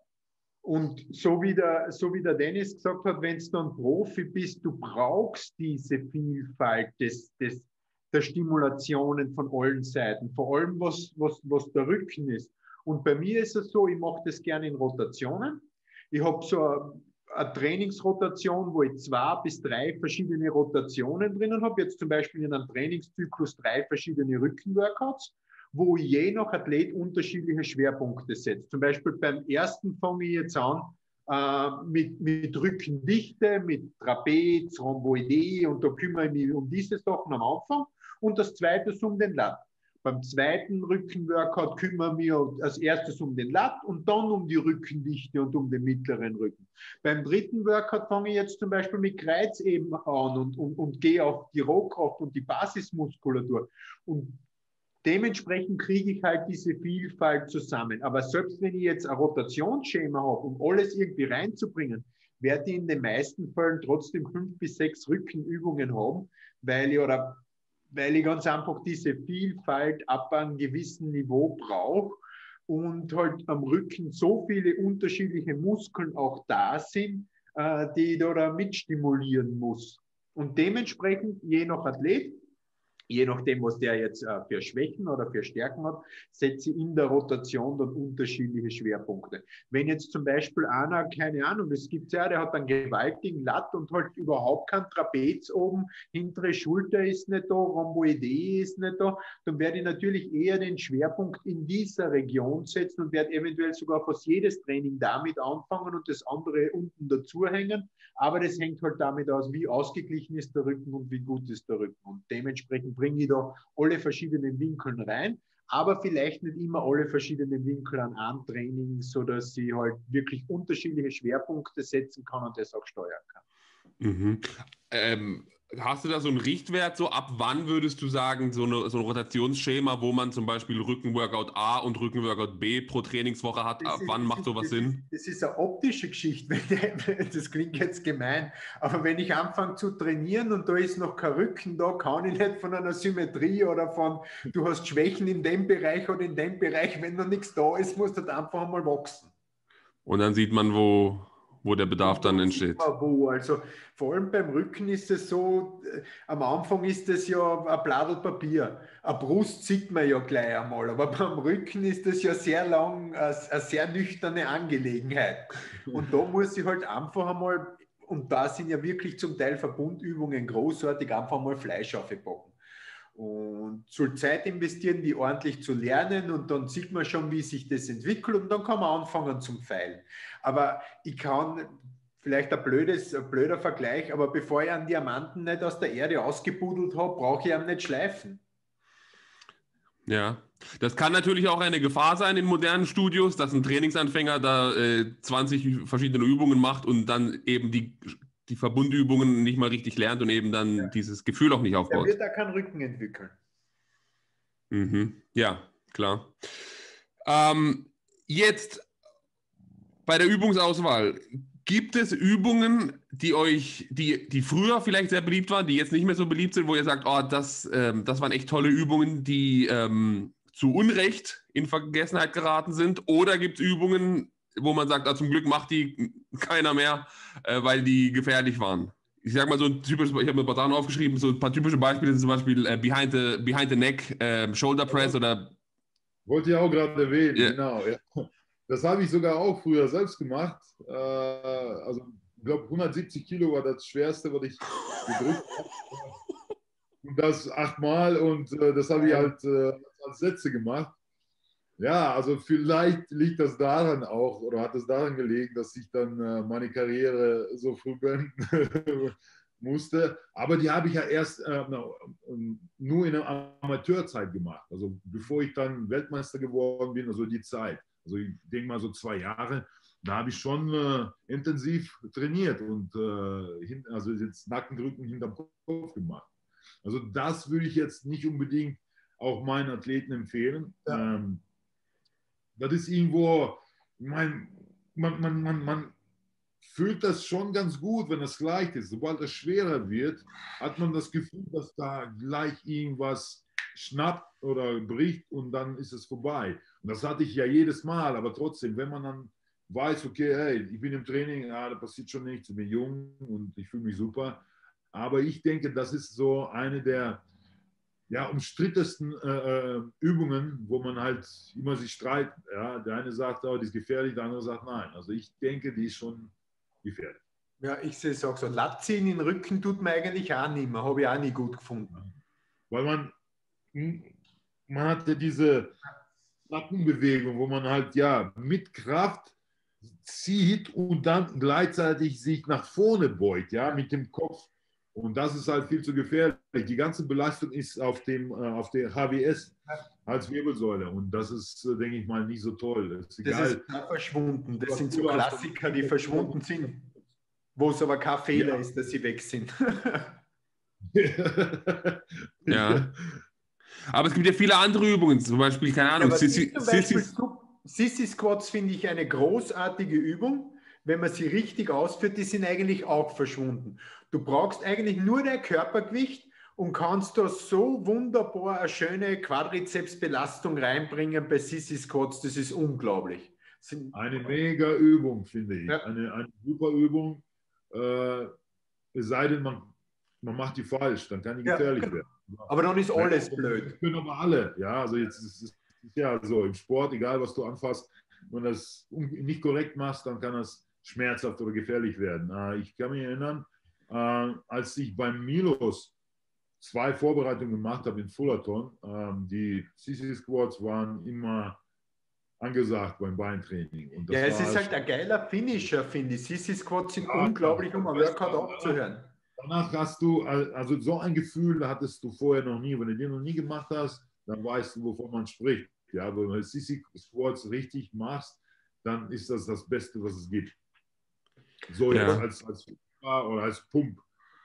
B: Und so wie der, so wie der Dennis gesagt hat, wenn du dann Profi bist, du brauchst diese Vielfalt des, des, der Stimulationen von allen Seiten, vor allem was, was, was der Rücken ist. Und bei mir ist es so, ich mache das gerne in Rotationen. Ich habe so eine Trainingsrotation, wo ich zwei bis drei verschiedene Rotationen drinnen habe. Jetzt zum Beispiel in einem Trainingszyklus drei verschiedene Rückenworkouts, wo ich je nach Athlet unterschiedliche Schwerpunkte setze. Zum Beispiel beim ersten fange ich jetzt an äh, mit, mit Rückendichte, mit Trapez, Rhomboidee und da kümmere ich mich um diese Sachen am Anfang. Und das zweite ist um den Lat. Beim zweiten Rückenworkout kümmere ich mich als erstes um den Lat und dann um die Rückendichte und um den mittleren Rücken. Beim dritten Workout fange ich jetzt zum Beispiel mit Kreuz eben an und, und, und gehe auf die Rohkraft und die Basismuskulatur. Und dementsprechend kriege ich halt diese Vielfalt zusammen. Aber selbst wenn ich jetzt ein Rotationsschema habe, um alles irgendwie reinzubringen, werde ich in den meisten Fällen trotzdem fünf bis sechs Rückenübungen haben, weil ich oder weil ich ganz einfach diese Vielfalt ab einem gewissen Niveau brauche und halt am Rücken so viele unterschiedliche Muskeln auch da sind, äh, die ich da mitstimulieren muss. Und dementsprechend, je nach Athlet, je nachdem, was der jetzt äh, für Schwächen oder für Stärken hat, setze ich in der Rotation dann unterschiedliche Schwerpunkte. Wenn jetzt zum Beispiel einer, keine Ahnung, es gibt ja, der hat einen gewaltigen Lat und halt überhaupt kein Trapez oben, hintere Schulter ist nicht da, Rhomboidee ist nicht da, dann werde ich natürlich eher den Schwerpunkt in dieser Region setzen und werde eventuell sogar fast jedes Training damit anfangen und das andere unten dazu hängen. Aber das hängt halt damit aus, wie ausgeglichen ist der Rücken und wie gut ist der Rücken. Und dementsprechend bringe ich da alle verschiedenen Winkeln rein, aber vielleicht nicht immer alle verschiedenen Winkel an einem Training, sodass ich halt wirklich unterschiedliche Schwerpunkte setzen kann und das auch steuern kann.
A: Mhm. Ähm, hast du da so einen Richtwert, so ab wann würdest du sagen, so, eine, so ein Rotationsschema, wo man zum Beispiel Rückenworkout A und Rückenworkout B pro Trainingswoche hat,
B: Das
A: ab
B: ist,
A: wann
B: das
A: macht
B: ist,
A: sowas
B: das
A: Sinn?
B: Ist, das ist eine optische Geschichte. Das klingt jetzt gemein. Aber wenn ich anfange zu trainieren und da ist noch kein Rücken da, kann ich nicht von einer Symmetrie oder von, du hast Schwächen in dem Bereich oder in dem Bereich, wenn noch nichts da ist, musst du das einfach mal wachsen.
A: Und dann sieht man, wo, wo der Bedarf dann entsteht.
B: Wo. Also vor allem beim Rücken ist es so, äh, am Anfang ist es ja ein Blattl Papier. Eine Brust sieht man ja gleich einmal, aber beim Rücken ist es ja sehr lang eine, eine sehr nüchterne Angelegenheit. Und da muss ich halt einfach einmal, und da sind ja wirklich zum Teil Verbundübungen großartig, einfach mal Fleisch aufpacken. Und soll Zeit investieren, die ordentlich zu lernen und dann sieht man schon, wie sich das entwickelt und dann kann man anfangen zum Feilen. Aber ich kann, vielleicht ein, blödes, ein blöder Vergleich, aber bevor ich einen Diamanten nicht aus der Erde ausgebuddelt habe, brauche ich ihn nicht schleifen.
A: Ja, das kann natürlich auch eine Gefahr sein in modernen Studios, dass ein Trainingsanfänger da äh, zwanzig verschiedene Übungen macht und dann eben die die Verbundübungen nicht mal richtig lernt und eben dann ja. dieses Gefühl auch nicht aufbaut.
B: Er wird da keinen Rücken entwickeln.
A: Mhm. Ja, klar. Ähm, jetzt bei der Übungsauswahl, gibt es Übungen, die euch, die, die früher vielleicht sehr beliebt waren, die jetzt nicht mehr so beliebt sind, wo ihr sagt, oh, das, ähm, das waren echt tolle Übungen, die ähm, zu Unrecht in Vergessenheit geraten sind? Oder gibt es Übungen, wo man sagt, ah, zum Glück macht die keiner mehr, äh, weil die gefährlich waren? Ich sag mal so ein typisches, ich habe mir ein paar Sachen aufgeschrieben, so ein paar typische Beispiele sind zum Beispiel äh, behind, the, behind the Neck, äh, Shoulder Press oder...
C: Wollte ich auch gerade erwähnen,
A: yeah.
C: genau. Ja. Das habe ich sogar auch früher selbst gemacht. Äh, also ich glaube hundertsiebzig Kilo war das Schwerste, was ich gedrückt habe. Und das achtmal und äh, das habe ich halt äh, als Sätze gemacht. Ja, also vielleicht liegt das daran auch oder hat es daran gelegen, dass ich dann äh, meine Karriere so früh beenden musste. Aber die habe ich ja erst äh, nur in der Amateurzeit gemacht. Also bevor ich dann Weltmeister geworden bin, also die Zeit. Also ich denke mal so zwei Jahre, da habe ich schon äh, intensiv trainiert und äh, hin, also jetzt Nackendrücken hinterm Kopf gemacht. Also das würde ich jetzt nicht unbedingt auch meinen Athleten empfehlen. Ja. Ähm, das ist irgendwo, mein, man, man, man, man fühlt das schon ganz gut, wenn es leicht ist. Sobald es schwerer wird, hat man das Gefühl, dass da gleich irgendwas schnappt oder bricht und dann ist es vorbei. Und das hatte ich ja jedes Mal, aber trotzdem, wenn man dann weiß, okay, hey, ich bin im Training, ja, da passiert schon nichts, ich bin jung und ich fühle mich super. Aber ich denke, das ist so eine der ja, umstrittensten äh, Übungen, wo man halt immer sich streitet. Ja? Der eine sagt, oh, die ist gefährlich, der andere sagt nein. Also ich denke, die ist schon gefährlich.
B: Ja, ich sehe es auch so. Latziehen in den Rücken tut mir eigentlich auch nicht mehr. Habe ich auch nie gut gefunden.
C: Weil man, man hatte diese Nackenbewegung, wo man halt ja mit Kraft zieht und dann gleichzeitig sich nach vorne beugt, ja, mit dem Kopf. Und das ist halt viel zu gefährlich. Die ganze Belastung ist auf dem äh, auf der H W S als Wirbelsäule und das ist, äh, denke ich mal, nicht so toll. Das ist,
B: das ist verschwunden. Das sind so Klassiker, die verschwunden sind, wo es aber kein Fehler ja. ist, dass sie weg sind.
A: Ja. Aber es gibt ja viele andere Übungen, zum Beispiel, keine Ahnung,
B: ja,
A: Sissy,
B: zum Beispiel Sissy Squats finde ich eine großartige Übung. Wenn man sie richtig ausführt, die sind eigentlich auch verschwunden. Du brauchst eigentlich nur dein Körpergewicht und kannst da so wunderbar eine schöne Quadrizepsbelastung reinbringen bei Sissy Squats. Das ist unglaublich. Sind
C: eine mega Übung, finde ich.
B: Ja.
C: Eine, eine super Übung. Äh, es sei denn, man, man macht die falsch, dann kann die gefährlich
B: ja,
C: werden.
B: Aber dann ist alles ja, blöd.
C: Das können aber alle. Ja, also jetzt ist es ja so im Sport, egal was du anfasst, wenn du das nicht korrekt machst, dann kann das schmerzhaft oder gefährlich werden. Ich kann mich erinnern, als ich beim Milos zwei Vorbereitungen gemacht habe in Fullerton, die Sissy Squats waren immer angesagt beim Beintraining. Und das
B: ja, es
C: war
B: ist halt ein geiler Finisher, finde ich. Sissy Squats sind ja, unglaublich, um ein Workout abzuhören.
C: Danach hast du, also so ein Gefühl hattest du vorher noch nie. Wenn du den noch nie gemacht hast, dann weißt du, wovon man spricht. Ja, wenn du Sissy Squats richtig machst, dann ist das das Beste, was es gibt. So
A: ja.
C: jetzt als, als oder als Pump.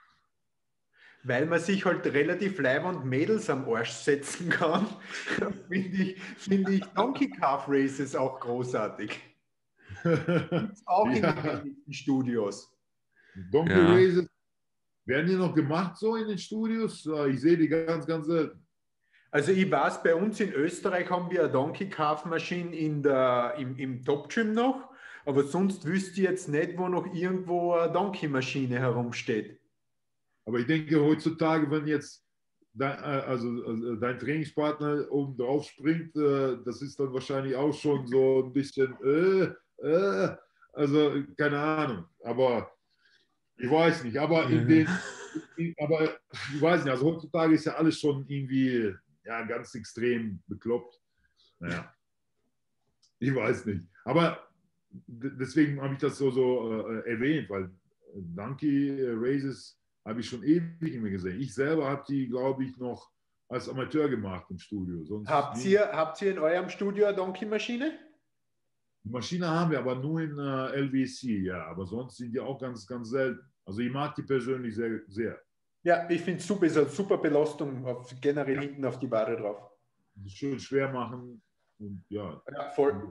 B: Weil man sich halt relativ leibend Mädels am Arsch setzen kann, finde ich, find ich Donkey Calf Races auch großartig. Gibt's auch ja. in den Studios.
C: Donkey ja. Races werden die noch gemacht so in den Studios? Ich sehe die ganz, ganz selten.
B: Also ich weiß, bei uns in Österreich haben wir eine Donkey Calf Maschine in der, im, im Top Gym noch, aber sonst wüsste ich jetzt nicht, wo noch irgendwo eine Donkey Maschine herumsteht.
C: Aber ich denke heutzutage, wenn jetzt dein, also, also dein Trainingspartner oben drauf springt, das ist dann wahrscheinlich auch schon so ein bisschen, äh, äh, also keine Ahnung, aber ich weiß nicht, aber in den, in, aber ich weiß nicht, also heutzutage ist ja alles schon irgendwie ja, ganz extrem bekloppt. Naja, ich weiß nicht. Aber deswegen habe ich das so, so äh, erwähnt, weil Donkey Races habe ich schon ewig nicht mehr gesehen. Ich selber habe die, glaube ich, noch als Amateur gemacht im Studio. Sonst
B: habt, ihr, habt ihr in eurem Studio eine Donkey-Maschine?
C: Die Maschine haben wir, aber nur in äh, L W C, ja. Aber sonst sind die auch ganz, ganz selten. Also ich mag die persönlich sehr, sehr.
B: Ja, ich finde es super, ist eine super Belastung auf, generell ja. hinten auf die Wade drauf.
C: Schön schwer machen und ja.
B: Ja, voll.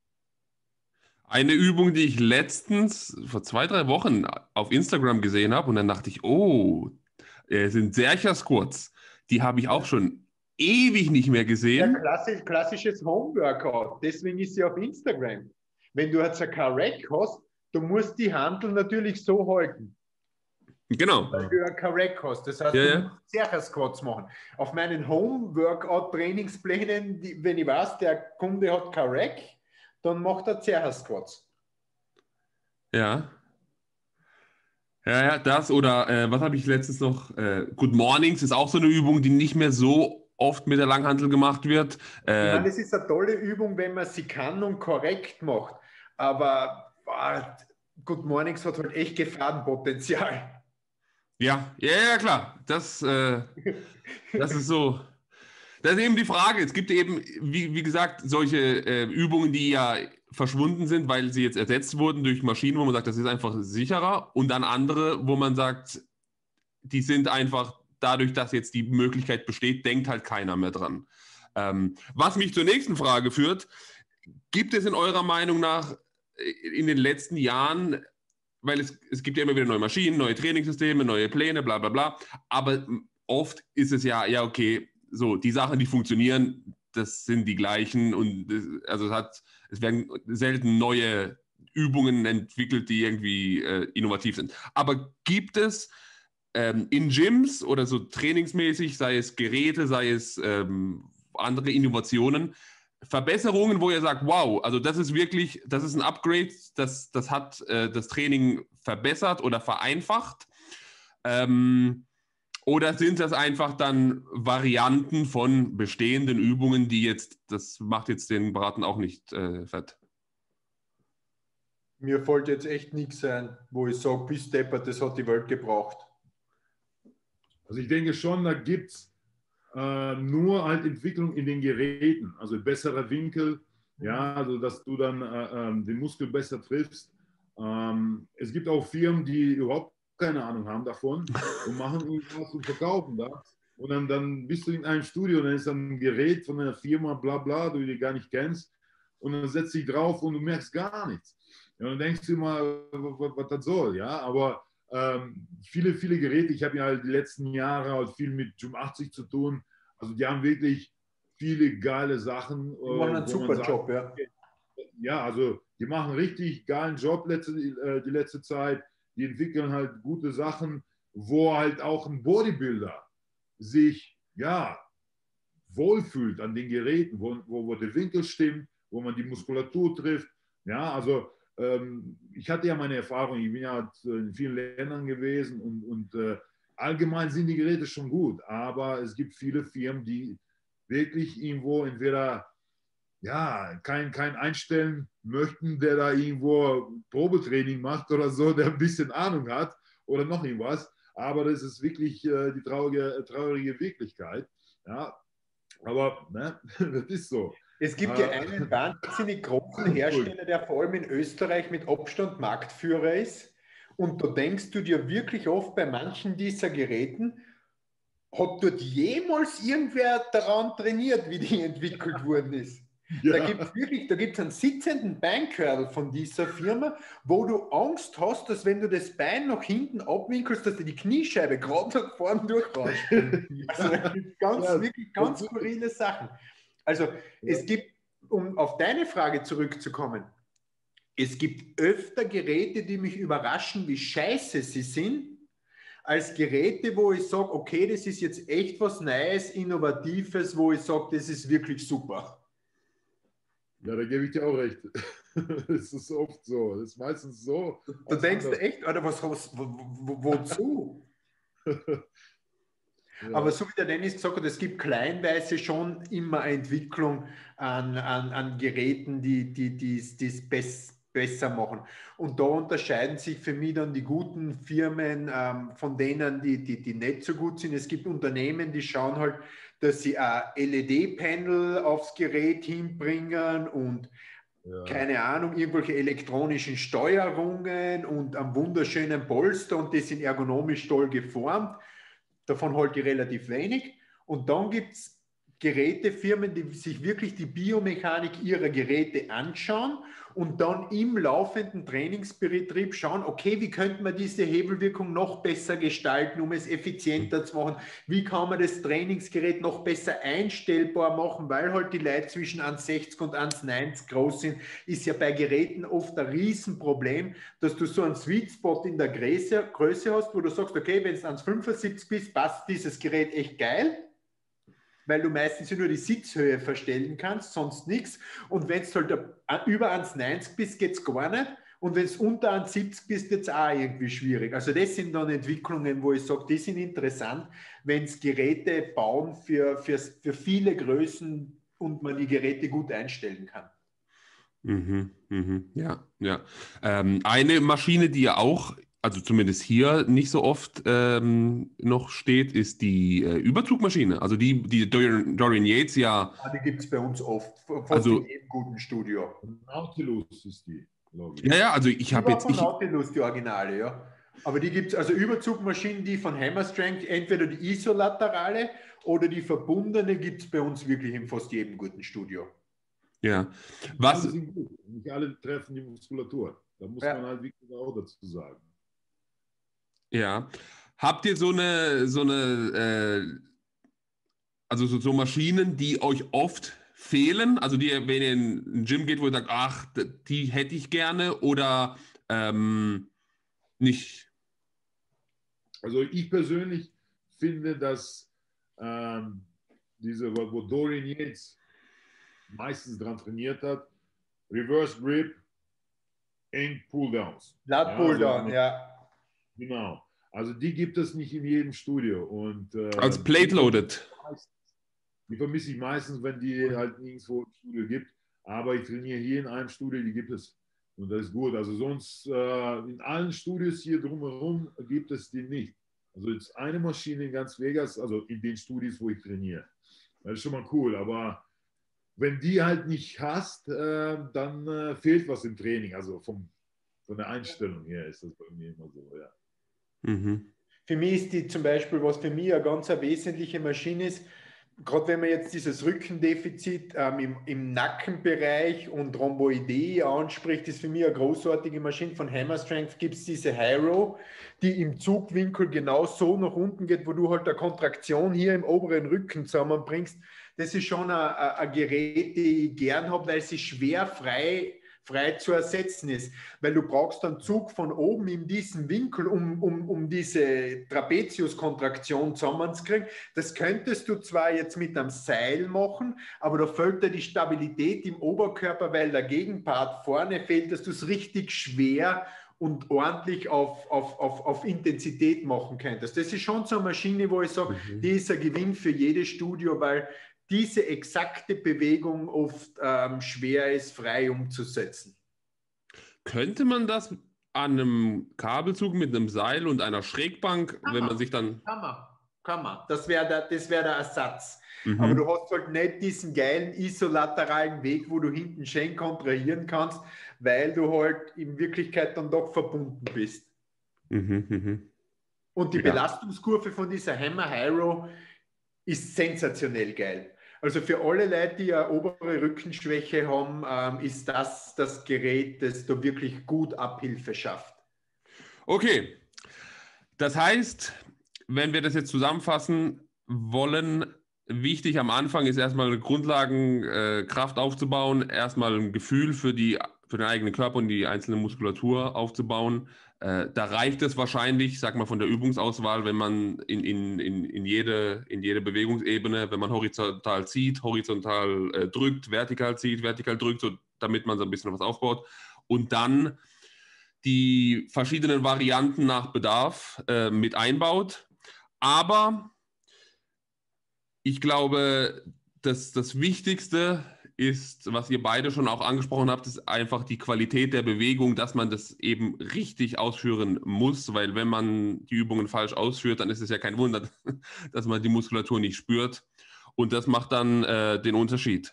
A: Eine Übung, die ich letztens vor zwei, drei Wochen auf Instagram gesehen habe und dann dachte ich, oh, äh, sind Sercher-Squats. Die habe ich auch schon ewig nicht mehr gesehen.
B: Ja, klassisch, klassisches Homeworkout. Deswegen ist sie auf Instagram. Wenn du jetzt ein K-Rack hast, du musst die Handel natürlich so halten.
A: Genau.
B: Weil du ein K-Rack hast. Das heißt,
A: ja,
B: du
A: ja.
B: musst Sercher-Squats machen. Auf meinen Home-Workout-Trainingsplänen, wenn ich weiß, der Kunde hat K-Rack, dann macht er Sercher-Squats.
A: Ja. Ja, ja, das oder äh, was habe ich letztens noch? Äh, Good Mornings ist auch so eine Übung, die nicht mehr so oft mit der Langhantel gemacht wird. Äh,
B: ich meine, es ist eine tolle Übung, wenn man sie kann und korrekt macht. Aber boah, Good Mornings hat halt echt Gefahrenpotenzial.
A: Ja, ja, ja, klar. Das, äh, das ist so. Das ist eben die Frage. Es gibt eben, wie, wie gesagt, solche äh, Übungen, die ja verschwunden sind, weil sie jetzt ersetzt wurden durch Maschinen, wo man sagt, das ist einfach sicherer. Und dann andere, wo man sagt, die sind einfach dadurch, dass jetzt die Möglichkeit besteht, denkt halt keiner mehr dran. Ähm, was mich zur nächsten Frage führt, gibt es in eurer Meinung nach in den letzten Jahren, weil es, es gibt ja immer wieder neue Maschinen, neue Trainingssysteme, neue Pläne, bla bla bla, aber oft ist es ja, ja okay, so, die Sachen, die funktionieren, das sind die gleichen und das, also es hat, es werden selten neue Übungen entwickelt, die irgendwie äh, innovativ sind. Aber gibt es ähm, in Gyms oder so trainingsmäßig, sei es Geräte, sei es ähm, andere Innovationen, Verbesserungen, wo ihr sagt, wow, also das ist wirklich, das ist ein Upgrade, das, das hat äh, das Training verbessert oder vereinfacht? Ähm, oder sind das einfach dann Varianten von bestehenden Übungen, die jetzt, das macht jetzt den Braten auch nicht äh, fett?
B: Mir fällt jetzt echt nichts ein, wo ich sage, bis deppert, das hat die Welt gebraucht.
C: Also ich denke schon, da gibt es äh, nur halt Entwicklung in den Geräten, also besserer Winkel, ja, also dass du dann äh, äh, den Muskel besser triffst. Ähm, es gibt auch Firmen, die überhaupt keine Ahnung haben davon und machen irgendwas und verkaufen das. Und dann, dann bist du in einem Studio und dann ist dann ein Gerät von einer Firma, bla bla, du die gar nicht kennst. Und dann setzt dich drauf und du merkst gar nichts. Ja, und dann denkst du immer, was, was das soll, ja, aber ähm, viele, viele Geräte, ich habe ja halt die letzten Jahre halt viel mit Gym achtzig zu tun, also die haben wirklich viele geile Sachen.
B: Die machen
C: Äh,
B: einen
C: wo
B: super
C: man sagt,
B: Job, ja.
C: ja, also die machen richtig geilen Job letzte, äh, die letzte Zeit, die entwickeln halt gute Sachen, wo halt auch ein Bodybuilder sich, ja, wohlfühlt an den Geräten, wo, wo, wo der Winkel stimmt, wo man die Muskulatur trifft. Ja, also ähm, ich hatte ja meine Erfahrung, ich bin ja in vielen Ländern gewesen und, und äh, allgemein sind die Geräte schon gut, aber es gibt viele Firmen, die wirklich irgendwo entweder ja, kein, kein einstellen möchten, der da irgendwo Probetraining macht oder so, der ein bisschen Ahnung hat oder noch irgendwas. Aber das ist wirklich äh, die traurige, traurige Wirklichkeit. Ja, aber ne, das ist so.
B: Es gibt ja einen wahnsinnig großen Hersteller, der vor allem in Österreich mit Abstand Marktführer ist. Und da denkst du dir wirklich oft bei manchen dieser Geräten, hat dort jemals irgendwer daran trainiert, wie die entwickelt worden ist? Ja. Da gibt es wirklich, da gibt es einen sitzenden Beinkörper von dieser Firma, wo du Angst hast, dass wenn du das Bein nach hinten abwinkelst, dass dir die Kniescheibe gerade nach vorne durchrauscht. Also da gibt es ganz, ja, wirklich ganz skurrile Sachen. Also ja. Es gibt, um auf deine Frage zurückzukommen, es gibt öfter Geräte, die mich überraschen, wie scheiße sie sind, als Geräte, wo ich sage, okay, das ist jetzt echt was Neues, Innovatives, wo ich sage, das ist wirklich super.
C: Ja, da gebe ich dir auch recht. Das ist oft so. Das ist meistens so.
B: Du denkst anders. Echt, oder was, was wo, wo, wozu? Ja. Aber so wie der Dennis gesagt hat, es gibt kleinweise schon immer eine Entwicklung an, an, an Geräten, die die, die, die es best, besser machen. Und da unterscheiden sich für mich dann die guten Firmen ähm, von denen, die, die, die nicht so gut sind. Es gibt Unternehmen, die schauen halt, dass sie ein L E D-Panel aufs Gerät hinbringen und ja. keine Ahnung, irgendwelche elektronischen Steuerungen und einen wunderschönen Polster und die sind ergonomisch toll geformt. Davon halte ich relativ wenig. Und dann gibt es Gerätefirmen, die sich wirklich die Biomechanik ihrer Geräte anschauen und dann im laufenden Trainingsbetrieb schauen, okay, wie könnte man diese Hebelwirkung noch besser gestalten, um es effizienter zu machen? Wie kann man das Trainingsgerät noch besser einstellbar machen, weil halt die Leute zwischen eins Komma sechzig und eins Komma neunzig groß sind, ist ja bei Geräten oft ein Riesenproblem, dass du so einen Sweet Spot in der Größe, Größe hast, wo du sagst, okay, wenn du eins Komma fünfundsiebzig bist, passt dieses Gerät echt geil, weil du meistens nur die Sitzhöhe verstellen kannst, sonst nichts. Und wenn du halt über eins Komma neunzig bist, geht es gar nicht. Und wenn es unter eins Komma siebzig bist, wird es auch irgendwie schwierig. Also das sind dann Entwicklungen, wo ich sage, die sind interessant, wenn es Geräte bauen für, für, für viele Größen und man die Geräte gut einstellen kann.
A: Mhm, mhm, ja, ja. Ähm, eine Maschine, die ja auch, also zumindest hier nicht so oft ähm, noch steht, ist die äh, Überzugmaschine. Also die, die Dorian, Dorian Yates ja.
B: ja die gibt es bei uns oft, fast
A: also,
B: in jedem guten Studio.
C: Nautilus ist die, glaube ich.
A: Ja, ja, also ich habe jetzt.
B: Von
A: Ich,
B: Nautilus, die Originale, ja. Aber die gibt es, also Überzugmaschinen, die von Hammer Strength, entweder die isolaterale oder die verbundene, gibt es bei uns wirklich in fast jedem guten Studio.
A: Ja. Was,
C: alle sind gut. Nicht alle treffen die Muskulatur. Da muss ja. man halt wirklich auch dazu sagen.
A: Ja. Habt ihr so eine, so eine, äh, also so, so Maschinen, die euch oft fehlen? Also die, wenn ihr in ein Gym geht, wo ihr sagt, ach, die hätte ich gerne oder ähm, nicht?
C: Also ich persönlich finde, dass ähm, diese, wo Dorian Yates meistens dran trainiert hat. Reverse Grip in Pull-Downs.
B: Lat Pull-Down,
C: also,
B: ja.
C: Genau. Also die gibt es nicht in jedem Studio. Und, äh,
A: als Plate-Loaded.
C: Die vermisse ich meistens, wenn die halt nirgendwo im Studio gibt. Aber ich trainiere hier in einem Studio, die gibt es. Und das ist gut. Also sonst äh, in allen Studios hier drumherum gibt es die nicht. Also jetzt eine Maschine in ganz Vegas, also in den Studios, wo ich trainiere. Das ist schon mal cool. Aber wenn die halt nicht hast, äh, dann äh, fehlt was im Training. Also vom, von der Einstellung her ist das bei mir immer so, ja.
A: Mhm.
B: Für mich ist die zum Beispiel, was für mich eine ganz eine wesentliche Maschine ist, gerade wenn man jetzt dieses Rückendefizit ähm, im, im Nackenbereich und Rhomboidee anspricht, ist für mich eine großartige Maschine. Von Hammer Strength gibt es diese Hyro, die im Zugwinkel genau so nach unten geht, wo du halt eine Kontraktion hier im oberen Rücken zusammenbringst. Das ist schon ein, ein Gerät, die ich gern habe, weil sie schwer frei frei zu ersetzen ist, weil du brauchst einen Zug von oben in diesem Winkel, um, um, um diese Trapeziuskontraktion zusammenzukriegen. Das könntest du zwar jetzt mit einem Seil machen, aber da fehlt dir die Stabilität im Oberkörper, weil der Gegenpart vorne fehlt, dass du es richtig schwer und ordentlich auf, auf, auf, auf Intensität machen könntest. Das ist schon so eine Maschine, wo ich sage, mhm. die ist ein Gewinn für jedes Studio, weil diese exakte Bewegung oft ähm, schwer ist, frei umzusetzen.
A: Könnte man das an einem Kabelzug mit einem Seil und einer Schrägbank, kann wenn man, man sich dann...
B: Kann man, kann man. Das wäre der, das wär der Ersatz. Mhm. Aber du hast halt nicht diesen geilen isolateralen Weg, wo du hinten schön kontrahieren kannst, weil du halt in Wirklichkeit dann doch verbunden bist.
A: Mhm, mh.
B: Und die ja. Belastungskurve von dieser Hammer Hyro ist sensationell geil. Also für alle Leute, die eine obere Rückenschwäche haben, ähm, ist das das Gerät, das da wirklich gut Abhilfe schafft.
A: Okay, das heißt, wenn wir das jetzt zusammenfassen wollen, wichtig am Anfang ist erstmal eine Grundlagenkraft äh, aufzubauen, erstmal ein Gefühl für, die, für den eigenen Körper und die einzelne Muskulatur aufzubauen. Äh, da reicht es wahrscheinlich, sag mal, von der Übungsauswahl, wenn man in, in, in, in, jede, in jede Bewegungsebene, wenn man horizontal zieht, horizontal äh, drückt, vertikal zieht, vertikal drückt, so, damit man so ein bisschen was aufbaut. Und dann die verschiedenen Varianten nach Bedarf äh, mit einbaut. Aber ich glaube, dass das Wichtigste ist, was ihr beide schon auch angesprochen habt, ist einfach die Qualität der Bewegung, dass man das eben richtig ausführen muss, weil wenn man die Übungen falsch ausführt, dann ist es ja kein Wunder, dass man die Muskulatur nicht spürt und das macht dann äh, den Unterschied.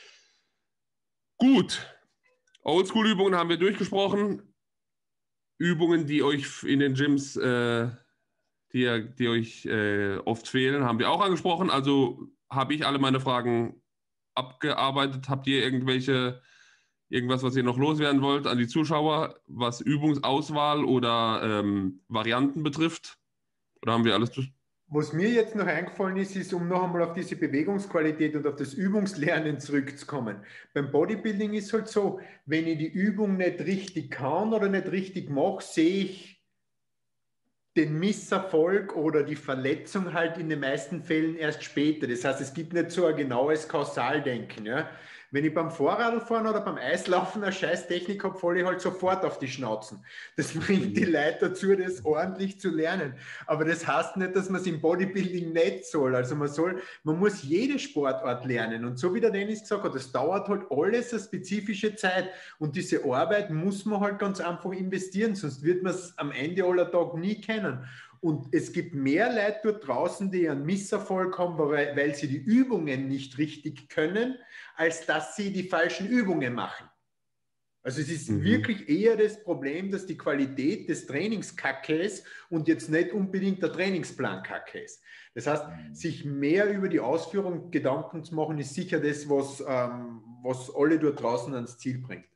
A: Gut, Oldschool-Übungen haben wir durchgesprochen, Übungen, die euch in den Gyms, äh, die, die euch äh, oft fehlen, haben wir auch angesprochen, also habe ich alle meine Fragen abgearbeitet. Habt ihr irgendwelche, irgendwas, was ihr noch loswerden wollt an die Zuschauer, was Übungsauswahl oder ähm, Varianten betrifft? Oder haben wir alles durch?
B: Was mir jetzt noch eingefallen ist, ist, um noch einmal auf diese Bewegungsqualität und auf das Übungslernen zurückzukommen. Beim Bodybuilding ist halt so, wenn ich die Übung nicht richtig kann oder nicht richtig mache, sehe ich den Misserfolg oder die Verletzung halt in den meisten Fällen erst später. Das heißt, es gibt nicht so ein genaues Kausaldenken. Ja? Wenn ich beim Vorradfahren oder beim Eislaufen eine scheiß Technik habe, falle ich halt sofort auf die Schnauzen. Das bringt die Leute dazu, das ordentlich zu lernen. Aber das heißt nicht, dass man es im Bodybuilding nicht soll. Also man soll, man muss jede Sportart lernen. Und so wie der Dennis gesagt hat, das dauert halt alles eine spezifische Zeit. Und diese Arbeit muss man halt ganz einfach investieren, sonst wird man es am Ende aller Tage nie kennen. Und es gibt mehr Leute dort draußen, die einen Misserfolg haben, weil, weil sie die Übungen nicht richtig können, als dass sie die falschen Übungen machen. Also es ist mhm. wirklich eher das Problem, dass die Qualität des Trainings kacke ist und jetzt nicht unbedingt der Trainingsplan kacke ist. Das heißt, mhm. sich mehr über die Ausführung Gedanken zu machen, ist sicher das, was, ähm, was alle dort draußen ans Ziel bringt.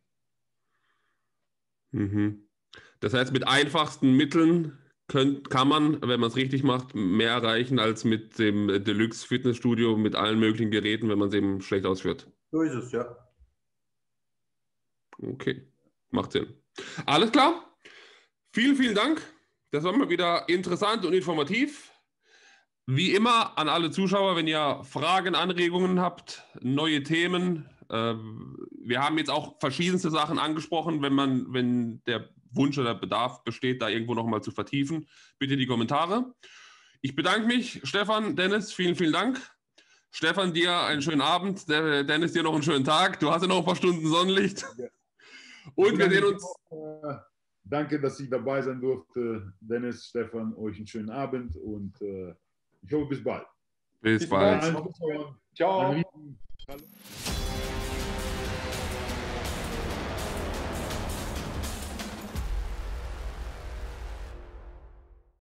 A: Mhm. Das heißt, mit einfachsten Mitteln Könnt, kann man, wenn man es richtig macht, mehr erreichen als mit dem Deluxe-Fitnessstudio mit allen möglichen Geräten, wenn man es eben schlecht ausführt.
B: So ist es, ja.
A: Okay, macht Sinn. Alles klar. Vielen, vielen Dank. Das war mal wieder interessant und informativ. Wie immer an alle Zuschauer, wenn ihr Fragen, Anregungen habt, neue Themen, Ähm, wir haben jetzt auch verschiedenste Sachen angesprochen. Wenn man, wenn der Wunsch oder Bedarf besteht, da irgendwo nochmal zu vertiefen, bitte die Kommentare. Ich bedanke mich, Stefan, Dennis, vielen, vielen Dank. Stefan, dir einen schönen Abend. Dennis, dir noch einen schönen Tag. Du hast ja noch ein paar Stunden Sonnenlicht. Und wir sehen uns.
C: Auch, äh, danke, dass ich dabei sein durfte. Dennis, Stefan, euch einen schönen Abend und äh, ich hoffe, bis bald.
A: Bis, bis bald.
C: bald. Ciao. Hallo.